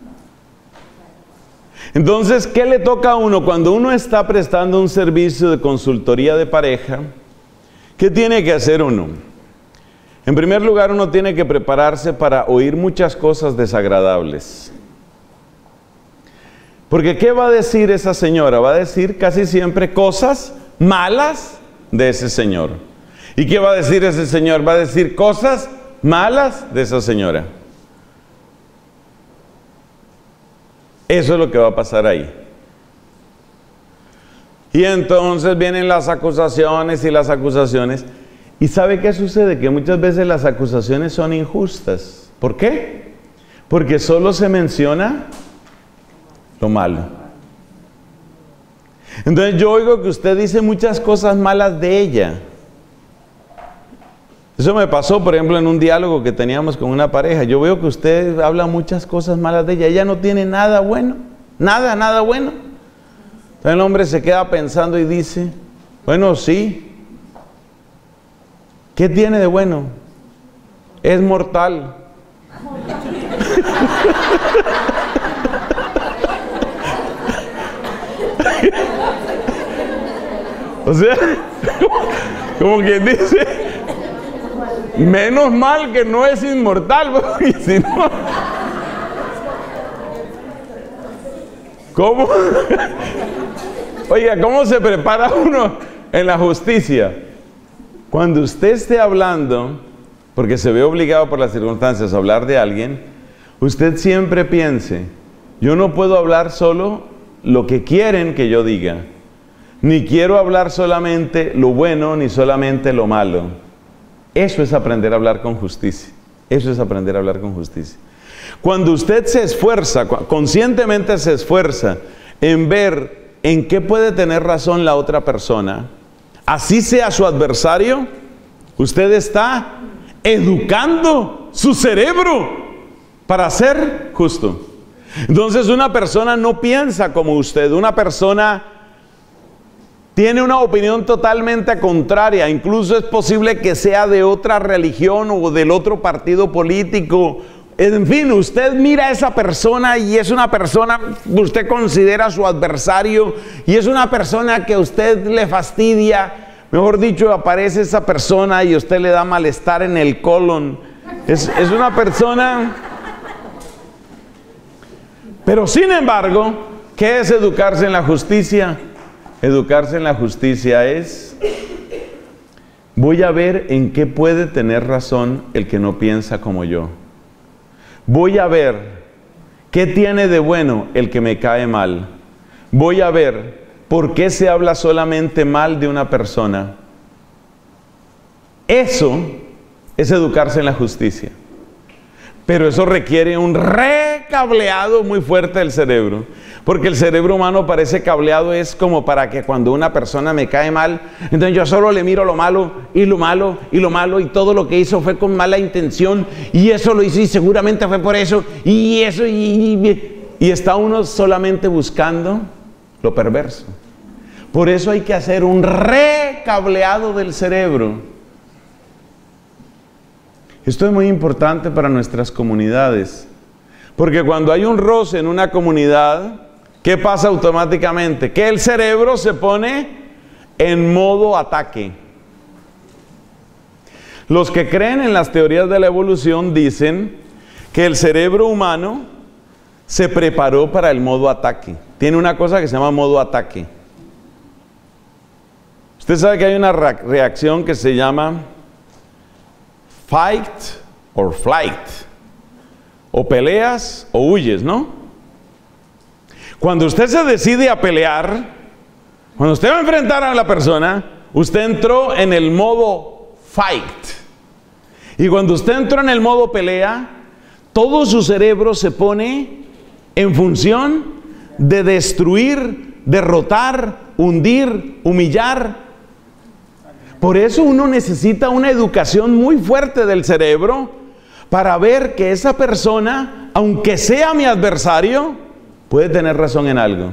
Entonces, ¿qué le toca a uno cuando uno está prestando un servicio de consultoría de pareja? ¿Qué tiene que hacer uno? En primer lugar, uno tiene que prepararse para oír muchas cosas desagradables. Porque ¿qué va a decir esa señora? Va a decir casi siempre cosas malas de ese señor. ¿Y qué va a decir ese señor? Va a decir cosas malas de esa señora. Eso es lo que va a pasar ahí. Y entonces vienen las acusaciones y las acusaciones. ¿Y sabe qué sucede? Que muchas veces las acusaciones son injustas. ¿Por qué? Porque solo se menciona lo malo. Entonces yo oigo que usted dice muchas cosas malas de ella. Eso me pasó, por ejemplo, en un diálogo que teníamos con una pareja. Yo veo que usted habla muchas cosas malas de ella. Ella no tiene nada bueno. Nada bueno. Entonces el hombre se queda pensando y dice, bueno, sí. ¿Qué tiene de bueno? Es mortal. O sea, como quien dice, menos mal que no es inmortal, porque si no, ¿cómo? Oiga, ¿cómo se prepara uno en la justicia? Cuando usted esté hablando, porque se ve obligado por las circunstancias a hablar de alguien, usted siempre piense, yo no puedo hablar solo lo que quieren que yo diga, ni quiero hablar solamente lo bueno, ni solamente lo malo. Eso es aprender a hablar con justicia. Eso es aprender a hablar con justicia. Cuando usted se esfuerza, conscientemente se esfuerza en ver en qué puede tener razón la otra persona, así sea su adversario, usted está educando su cerebro para ser justo. Entonces una persona no piensa como usted, una persona tiene una opinión totalmente contraria, incluso es posible que sea de otra religión o del otro partido político. En fin, usted mira a esa persona y es una persona que usted considera su adversario y es una persona que a usted le fastidia. Mejor dicho, aparece esa persona y usted le da malestar en el colon. Es una persona... Pero sin embargo, ¿qué es educarse en la justicia? Educarse en la justicia es, voy a ver en qué puede tener razón el que no piensa como yo. Voy a ver qué tiene de bueno el que me cae mal. Voy a ver por qué se habla solamente mal de una persona. Eso es educarse en la justicia. Pero eso requiere un recableado muy fuerte del cerebro. Porque el cerebro humano parece cableado, es como para que cuando una persona me cae mal, entonces yo solo le miro lo malo, y lo malo, y lo malo, y todo lo que hizo fue con mala intención, y eso lo hice y seguramente fue por eso, y eso, y está uno solamente buscando lo perverso. Por eso hay que hacer un recableado del cerebro. Esto es muy importante para nuestras comunidades, porque cuando hay un roce en una comunidad, ¿qué pasa automáticamente? Que el cerebro se pone en modo ataque. Los que creen en las teorías de la evolución dicen que el cerebro humano se preparó para el modo ataque. Tiene una cosa que se llama modo ataque. Usted sabe que hay una reacción que se llama fight or flight. O peleas o huyes, ¿no? Cuando usted se decide a pelear, cuando usted va a enfrentar a la persona, usted entró en el modo fight. Y cuando usted entró en el modo pelea, todo su cerebro se pone en función de destruir, derrotar, hundir, humillar. Por eso uno necesita una educación muy fuerte del cerebro para ver que esa persona, aunque sea mi adversario, puede tener razón en algo.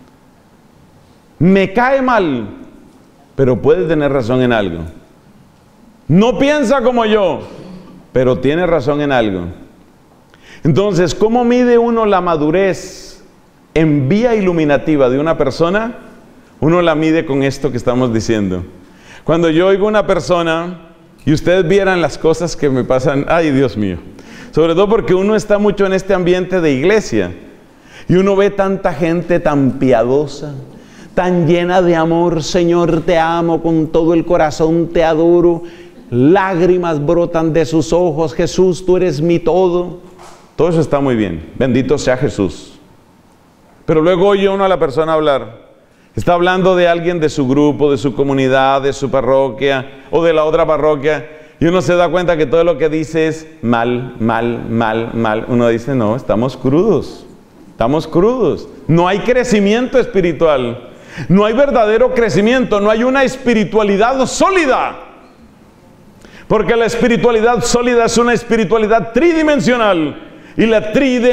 Me cae mal, pero puede tener razón en algo. No piensa como yo, pero tiene razón en algo. Entonces, ¿cómo mide uno la madurez en vía iluminativa de una persona? Uno la mide con esto que estamos diciendo. Cuando yo oigo una persona y ustedes vieran las cosas que me pasan, ay Dios mío, sobre todo porque uno está mucho en este ambiente de iglesia y uno ve tanta gente tan piadosa, tan llena de amor. Señor, te amo con todo el corazón, te adoro, lágrimas brotan de sus ojos, Jesús, tú eres mi todo. Todo eso está muy bien, bendito sea Jesús. Pero luego oye uno a la persona hablar, Está hablando de alguien de su grupo, de su comunidad, de su parroquia o de la otra parroquia. Y uno se da cuenta que todo lo que dice es mal, mal, mal, mal. Uno dice, no, estamos crudos. Estamos crudos. No hay crecimiento espiritual. No hay verdadero crecimiento. No hay una espiritualidad sólida. Porque la espiritualidad sólida es una espiritualidad tridimensional. Y la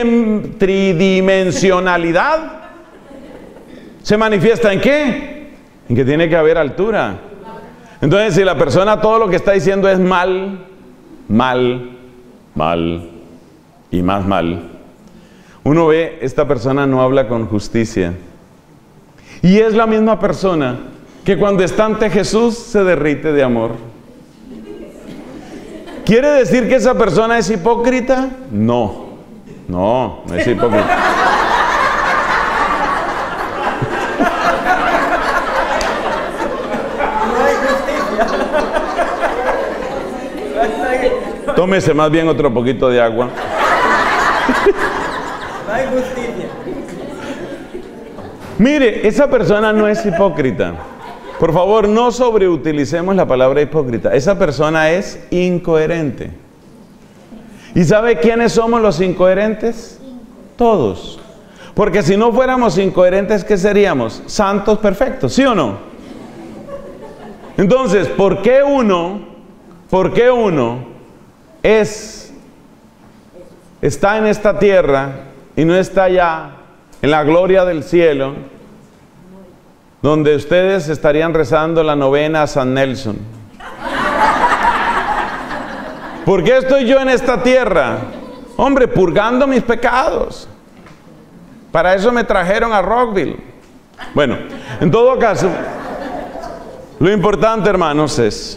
tridimensionalidad ¿se manifiesta en qué? En que tiene que haber altura. Entonces, si la persona todo lo que está diciendo es mal, mal, mal y más mal, uno ve, esta persona no habla con justicia. Y es la misma persona que cuando está ante Jesús se derrite de amor. ¿Quiere decir que esa persona es hipócrita? No, no es hipócrita. Tómese más bien otro poquito de agua. No hay justicia. Mire, esa persona no es hipócrita. Por favor, no sobreutilicemos la palabra hipócrita. Esa persona es incoherente. ¿Y sabe quiénes somos los incoherentes? Todos. Porque si no fuéramos incoherentes, ¿qué seríamos? Santos perfectos, ¿sí o no? Entonces, ¿por qué uno está en esta tierra y no está allá en la gloria del cielo, donde ustedes estarían rezando la novena a San Nelson? ¿Por qué estoy yo en esta tierra? Hombre, purgando mis pecados. Para eso me trajeron a Rockville. Bueno, en todo caso, lo importante, hermanos, es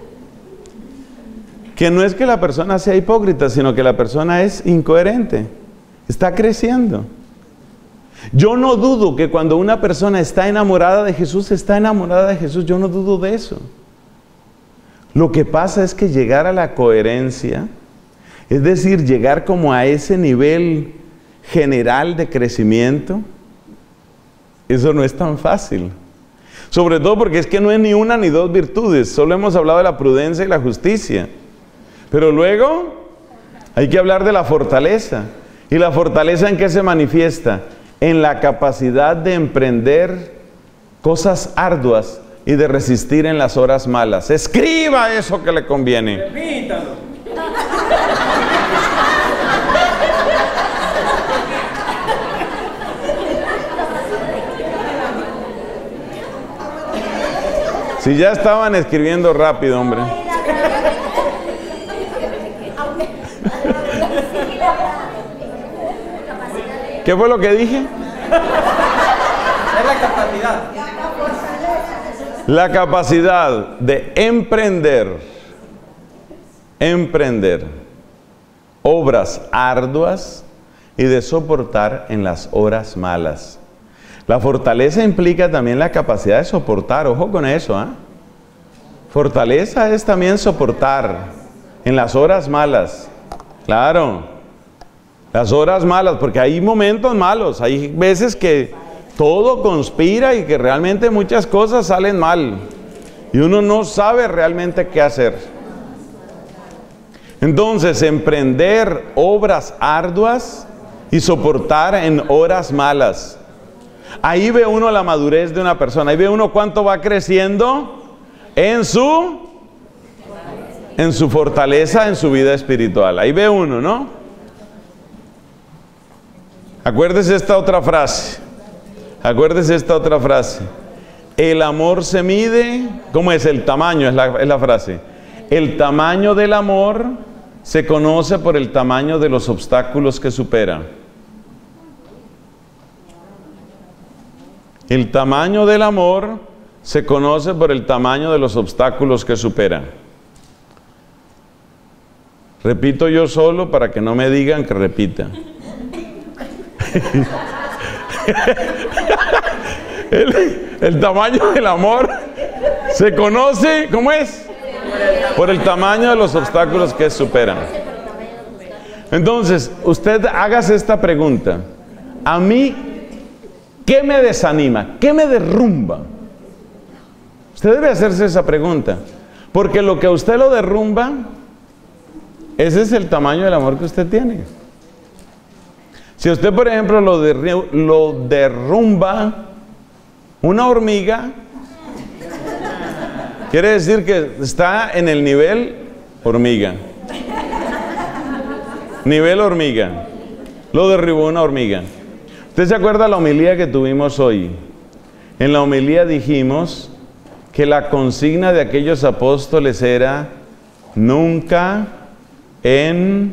que no es que la persona sea hipócrita, sino que la persona es incoherente. Está creciendo. Yo no dudo que cuando una persona está enamorada de Jesús, está enamorada de Jesús. Yo no dudo de eso. Lo que pasa es que llegar a la coherencia, es decir, llegar como a ese nivel general de crecimiento, eso no es tan fácil. Sobre todo porque es que no es ni una ni dos virtudes. Solo hemos hablado de la prudencia y la justicia. Pero luego hay que hablar de la fortaleza. ¿Y la fortaleza en qué se manifiesta? En la capacidad de emprender cosas arduas y de resistir en las horas malas. Escriba eso que le conviene. Repítalo. Si ya estaban escribiendo rápido, hombre. ¿Qué fue lo que dije? Es la capacidad. La capacidad de emprender obras arduas y de soportar en las horas malas. La fortaleza implica también la capacidad de soportar. Ojo con eso, ¿eh? Fortaleza es también soportar en las horas malas. Claro. Las horas malas, porque hay momentos malos, hay veces que todo conspira y que realmente muchas cosas salen mal y uno no sabe realmente qué hacer. Entonces, emprender obras arduas y soportar en horas malas. Ahí ve uno la madurez de una persona, ahí ve uno cuánto va creciendo en su fortaleza, en su vida espiritual. Ahí ve uno, ¿no? Acuérdese esta otra frase. Acuérdese esta otra frase. El amor se mide, ¿cómo es? El tamaño, es la frase. El tamaño del amor se conoce por el tamaño de los obstáculos que supera. El tamaño del amor se conoce por el tamaño de los obstáculos que supera. Repito yo solo para que no me digan que repita. El tamaño del amor se conoce, ¿cómo es? Por el tamaño de los obstáculos que superan. Entonces, usted hágase esta pregunta. A mí, ¿Qué me desanima? ¿Qué me derrumba? Usted debe hacerse esa pregunta, porque lo que a usted lo derrumba, ese es el tamaño del amor que usted tiene. Si usted, por ejemplo, lo derrumba una hormiga, quiere decir que está en el nivel hormiga. Nivel hormiga. Lo derribó una hormiga. ¿Usted se acuerda la homilía que tuvimos hoy? En la homilía dijimos que la consigna de aquellos apóstoles era nunca en...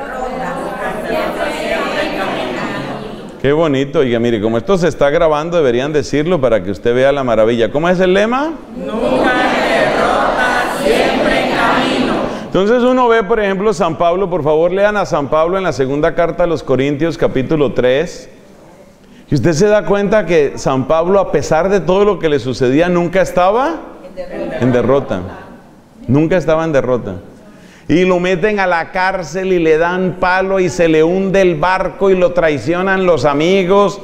Qué bonito, oiga, mire, como esto se está grabando, deberían decirlo para que usted vea la maravilla. ¿Cómo es el lema? Nunca en derrota, siempre en camino. Entonces uno ve, por ejemplo, San Pablo. Por favor, lean a San Pablo en la segunda carta a los Corintios, capítulo 3. Y usted se da cuenta que San Pablo, a pesar de todo lo que le sucedía, nunca estaba en derrota. Nunca estaba en derrota. Y lo meten a la cárcel y le dan palo y se le hunde el barco y lo traicionan los amigos.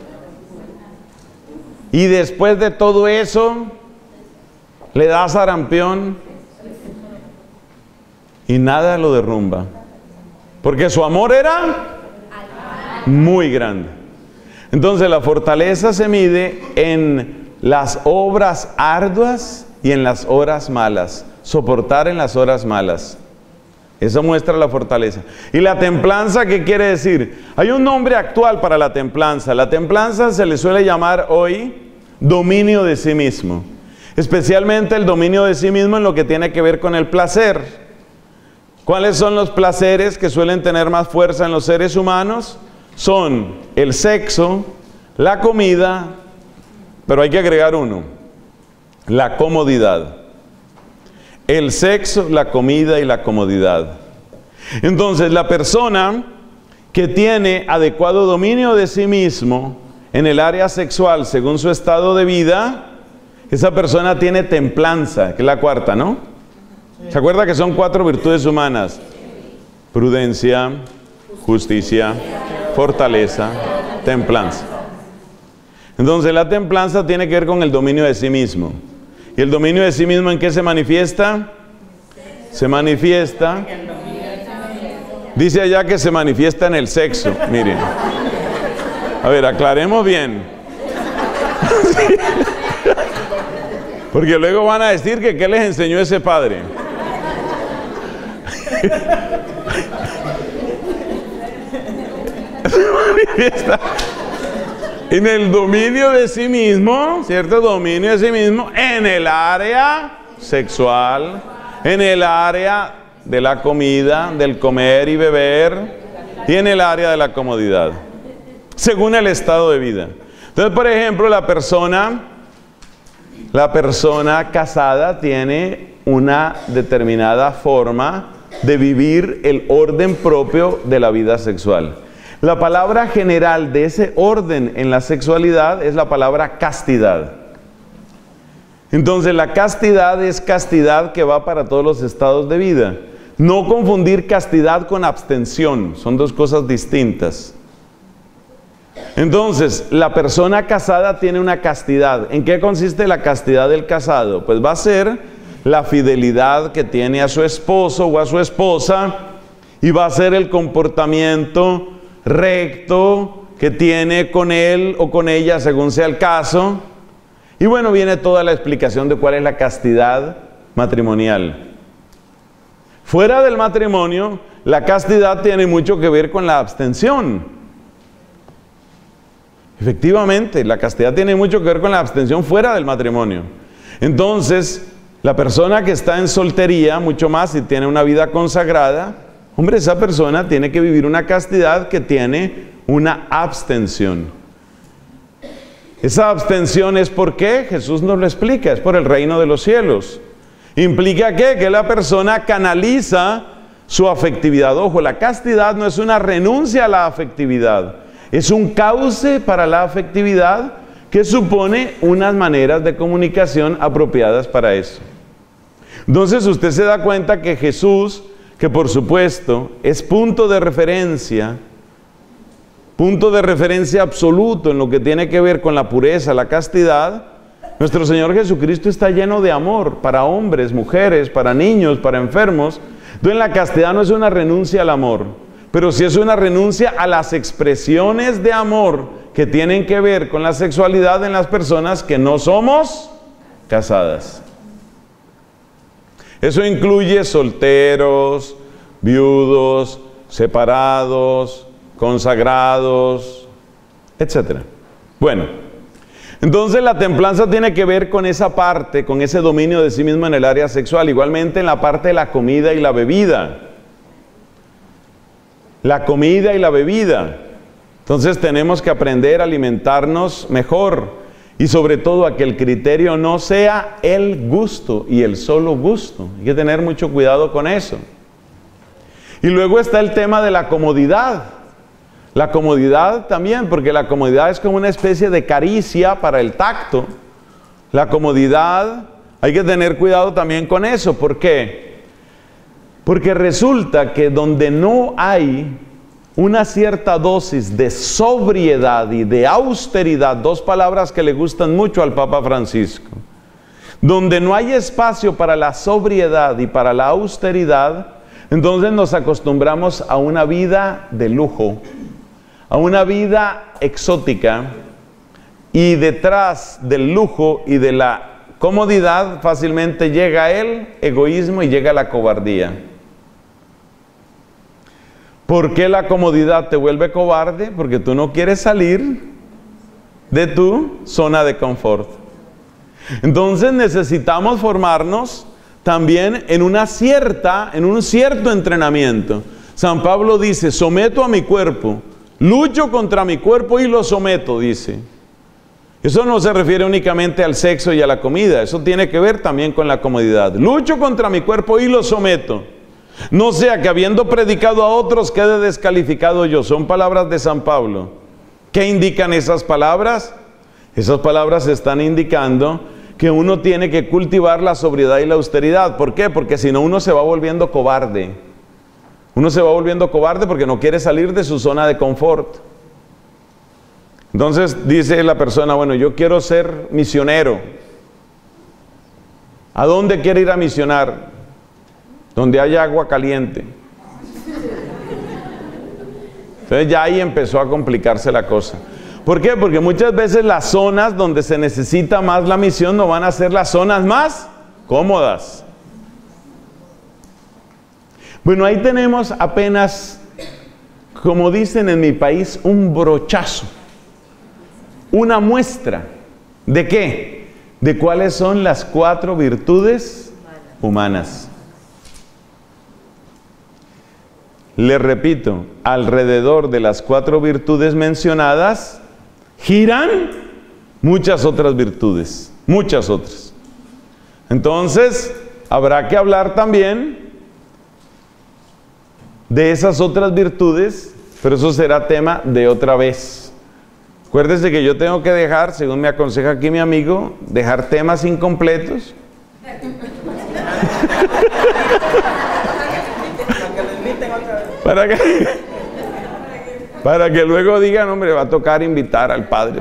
Y después de todo eso, le da sarampión y nada lo derrumba. Porque su amor era muy grande. Entonces la fortaleza se mide en las obras arduas y en las horas malas. Soportar en las horas malas. Eso muestra la fortaleza. ¿Y la templanza qué quiere decir? Hay un nombre actual para la templanza. La templanza se le suele llamar hoy dominio de sí mismo. Especialmente el dominio de sí mismo en lo que tiene que ver con el placer. ¿Cuáles son los placeres que suelen tener más fuerza en los seres humanos? Son el sexo, la comida, pero hay que agregar uno, la comodidad. El sexo, la comida y la comodidad. Entonces, la persona que tiene adecuado dominio de sí mismo en el área sexual, según su estado de vida, esa persona tiene templanza, que es la cuarta, ¿no? ¿Se acuerda que son 4 virtudes humanas? Prudencia, justicia, fortaleza, templanza. Entonces, la templanza tiene que ver con el dominio de sí mismo. ¿Y el dominio de sí mismo en qué se manifiesta? Se manifiesta, dice allá que se manifiesta en el sexo. Miren, a ver, aclaremos bien. Porque luego van a decir que ¿qué les enseñó ese padre? Se manifiesta en el dominio de sí mismo, ¿cierto? Dominio de sí mismo en el área sexual, en el área de la comida, del comer y beber, y en el área de la comodidad, según el estado de vida. Entonces, por ejemplo, la persona casada tiene una determinada forma de vivir el orden propio de la vida sexual. La palabra general de ese orden en la sexualidad es la palabra castidad. Entonces la castidad es castidad que va para todos los estados de vida. No confundir castidad con abstención, son dos cosas distintas. Entonces la persona casada tiene una castidad. ¿En qué consiste la castidad del casado? Pues va a ser la fidelidad que tiene a su esposo o a su esposa, y va a ser el comportamiento recto que tiene con él o con ella, según sea el caso. Y bueno, viene toda la explicación de cuál es la castidad matrimonial. Fuera del matrimonio, la castidad tiene mucho que ver con la abstención. Efectivamente, la castidad tiene mucho que ver con la abstención fuera del matrimonio. Entonces, la persona que está en soltería, mucho más si tiene una vida consagrada, hombre, esa persona tiene que vivir una castidad que tiene una abstención. Esa abstención es ¿por qué? Jesús nos lo explica, es por el reino de los cielos. ¿Implica qué? Que la persona canaliza su afectividad. Ojo, la castidad no es una renuncia a la afectividad, es un cauce para la afectividad que supone unas maneras de comunicación apropiadas para eso. Entonces usted se da cuenta que Jesús, que por supuesto es punto de referencia punto de referencia absoluto en lo que tiene que ver con la pureza, la castidad, nuestro Señor Jesucristo está lleno de amor para hombres, mujeres, para niños, para enfermos. Entonces la castidad no es una renuncia al amor, pero sí es una renuncia a las expresiones de amor que tienen que ver con la sexualidad en las personas que no somos casadas. Eso incluye solteros, viudos, separados, consagrados, etc. Bueno, entonces la templanza tiene que ver con esa parte, con ese dominio de sí mismo en el área sexual, igualmente en la parte de la comida y la bebida. La comida y la bebida. Entonces tenemos que aprender a alimentarnos mejor y sobre todo a que el criterio no sea el gusto y el solo gusto. Hay que tener mucho cuidado con eso. Y luego está el tema de la comodidad. La comodidad también, porque la comodidad es como una especie de caricia para el tacto. La comodidad, hay que tener cuidado también con eso. ¿Por qué? Porque resulta que donde no hay una cierta dosis de sobriedad y de austeridad, dos palabras que le gustan mucho al Papa Francisco, donde no hay espacio para la sobriedad y para la austeridad, entonces nos acostumbramos a una vida de lujo, a una vida exótica, y detrás del lujo y de la comodidad fácilmente llega el egoísmo y llega la cobardía. ¿Por qué la comodidad te vuelve cobarde? Porque tú no quieres salir de tu zona de confort. Entonces necesitamos formarnos también en un cierto entrenamiento. San Pablo dice, someto a mi cuerpo, lucho contra mi cuerpo y lo someto, dice. Eso no se refiere únicamente al sexo y a la comida, eso tiene que ver también con la comodidad. Lucho contra mi cuerpo y lo someto. No sea que habiendo predicado a otros quede descalificado yo. Son palabras de San Pablo. ¿Qué indican esas palabras? Esas palabras están indicando que uno tiene que cultivar la sobriedad y la austeridad. ¿Por qué? Porque si no uno se va volviendo cobarde. Uno se va volviendo cobarde porque no quiere salir de su zona de confort. Entonces dice la persona, bueno, yo quiero ser misionero. ¿A dónde quiere ir a misionar? Donde haya agua caliente. Entonces ya ahí empezó a complicarse la cosa. ¿Por qué? Porque muchas veces las zonas donde se necesita más la misión no van a ser las zonas más cómodas. Bueno, ahí tenemos apenas, como dicen en mi país, un brochazo. Una muestra. ¿De qué? De cuáles son las 4 virtudes humanas. Le repito, alrededor de las 4 virtudes mencionadas giran muchas otras virtudes, muchas otras. Entonces, habrá que hablar también de esas otras virtudes, pero eso será tema de otra vez. Acuérdese que yo tengo que dejar, según me aconseja aquí mi amigo, dejar temas incompletos. Para que luego digan, hombre, va a tocar invitar al padre.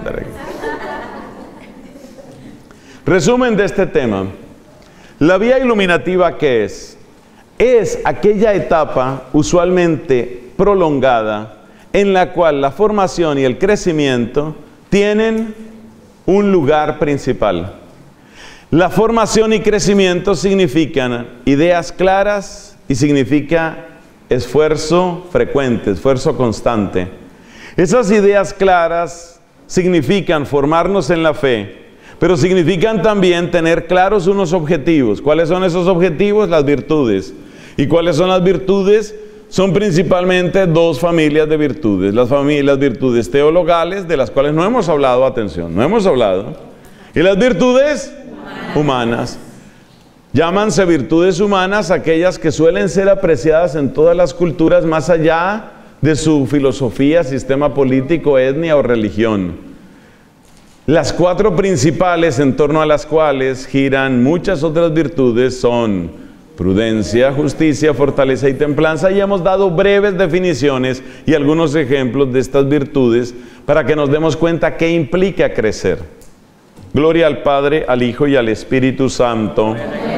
Resumen de este tema. La vía iluminativa, ¿qué es? Es aquella etapa usualmente prolongada en la cual la formación y el crecimiento tienen un lugar principal. La formación y crecimiento significan ideas claras y significa esfuerzo frecuente, esfuerzo constante. Esas ideas claras significan formarnos en la fe, pero significan también tener claros unos objetivos. ¿Cuáles son esos objetivos? Las virtudes. ¿Y cuáles son las virtudes? Son principalmente 2 familias de virtudes. Las virtudes teologales, de las cuales no hemos hablado, atención, no hemos hablado. Y las virtudes humanas. Llámanse virtudes humanas aquellas que suelen ser apreciadas en todas las culturas más allá de su filosofía, sistema político, etnia o religión. Las 4 principales en torno a las cuales giran muchas otras virtudes son prudencia, justicia, fortaleza y templanza, y hemos dado breves definiciones y algunos ejemplos de estas virtudes para que nos demos cuenta qué implica crecer. Gloria al Padre, al Hijo y al Espíritu Santo.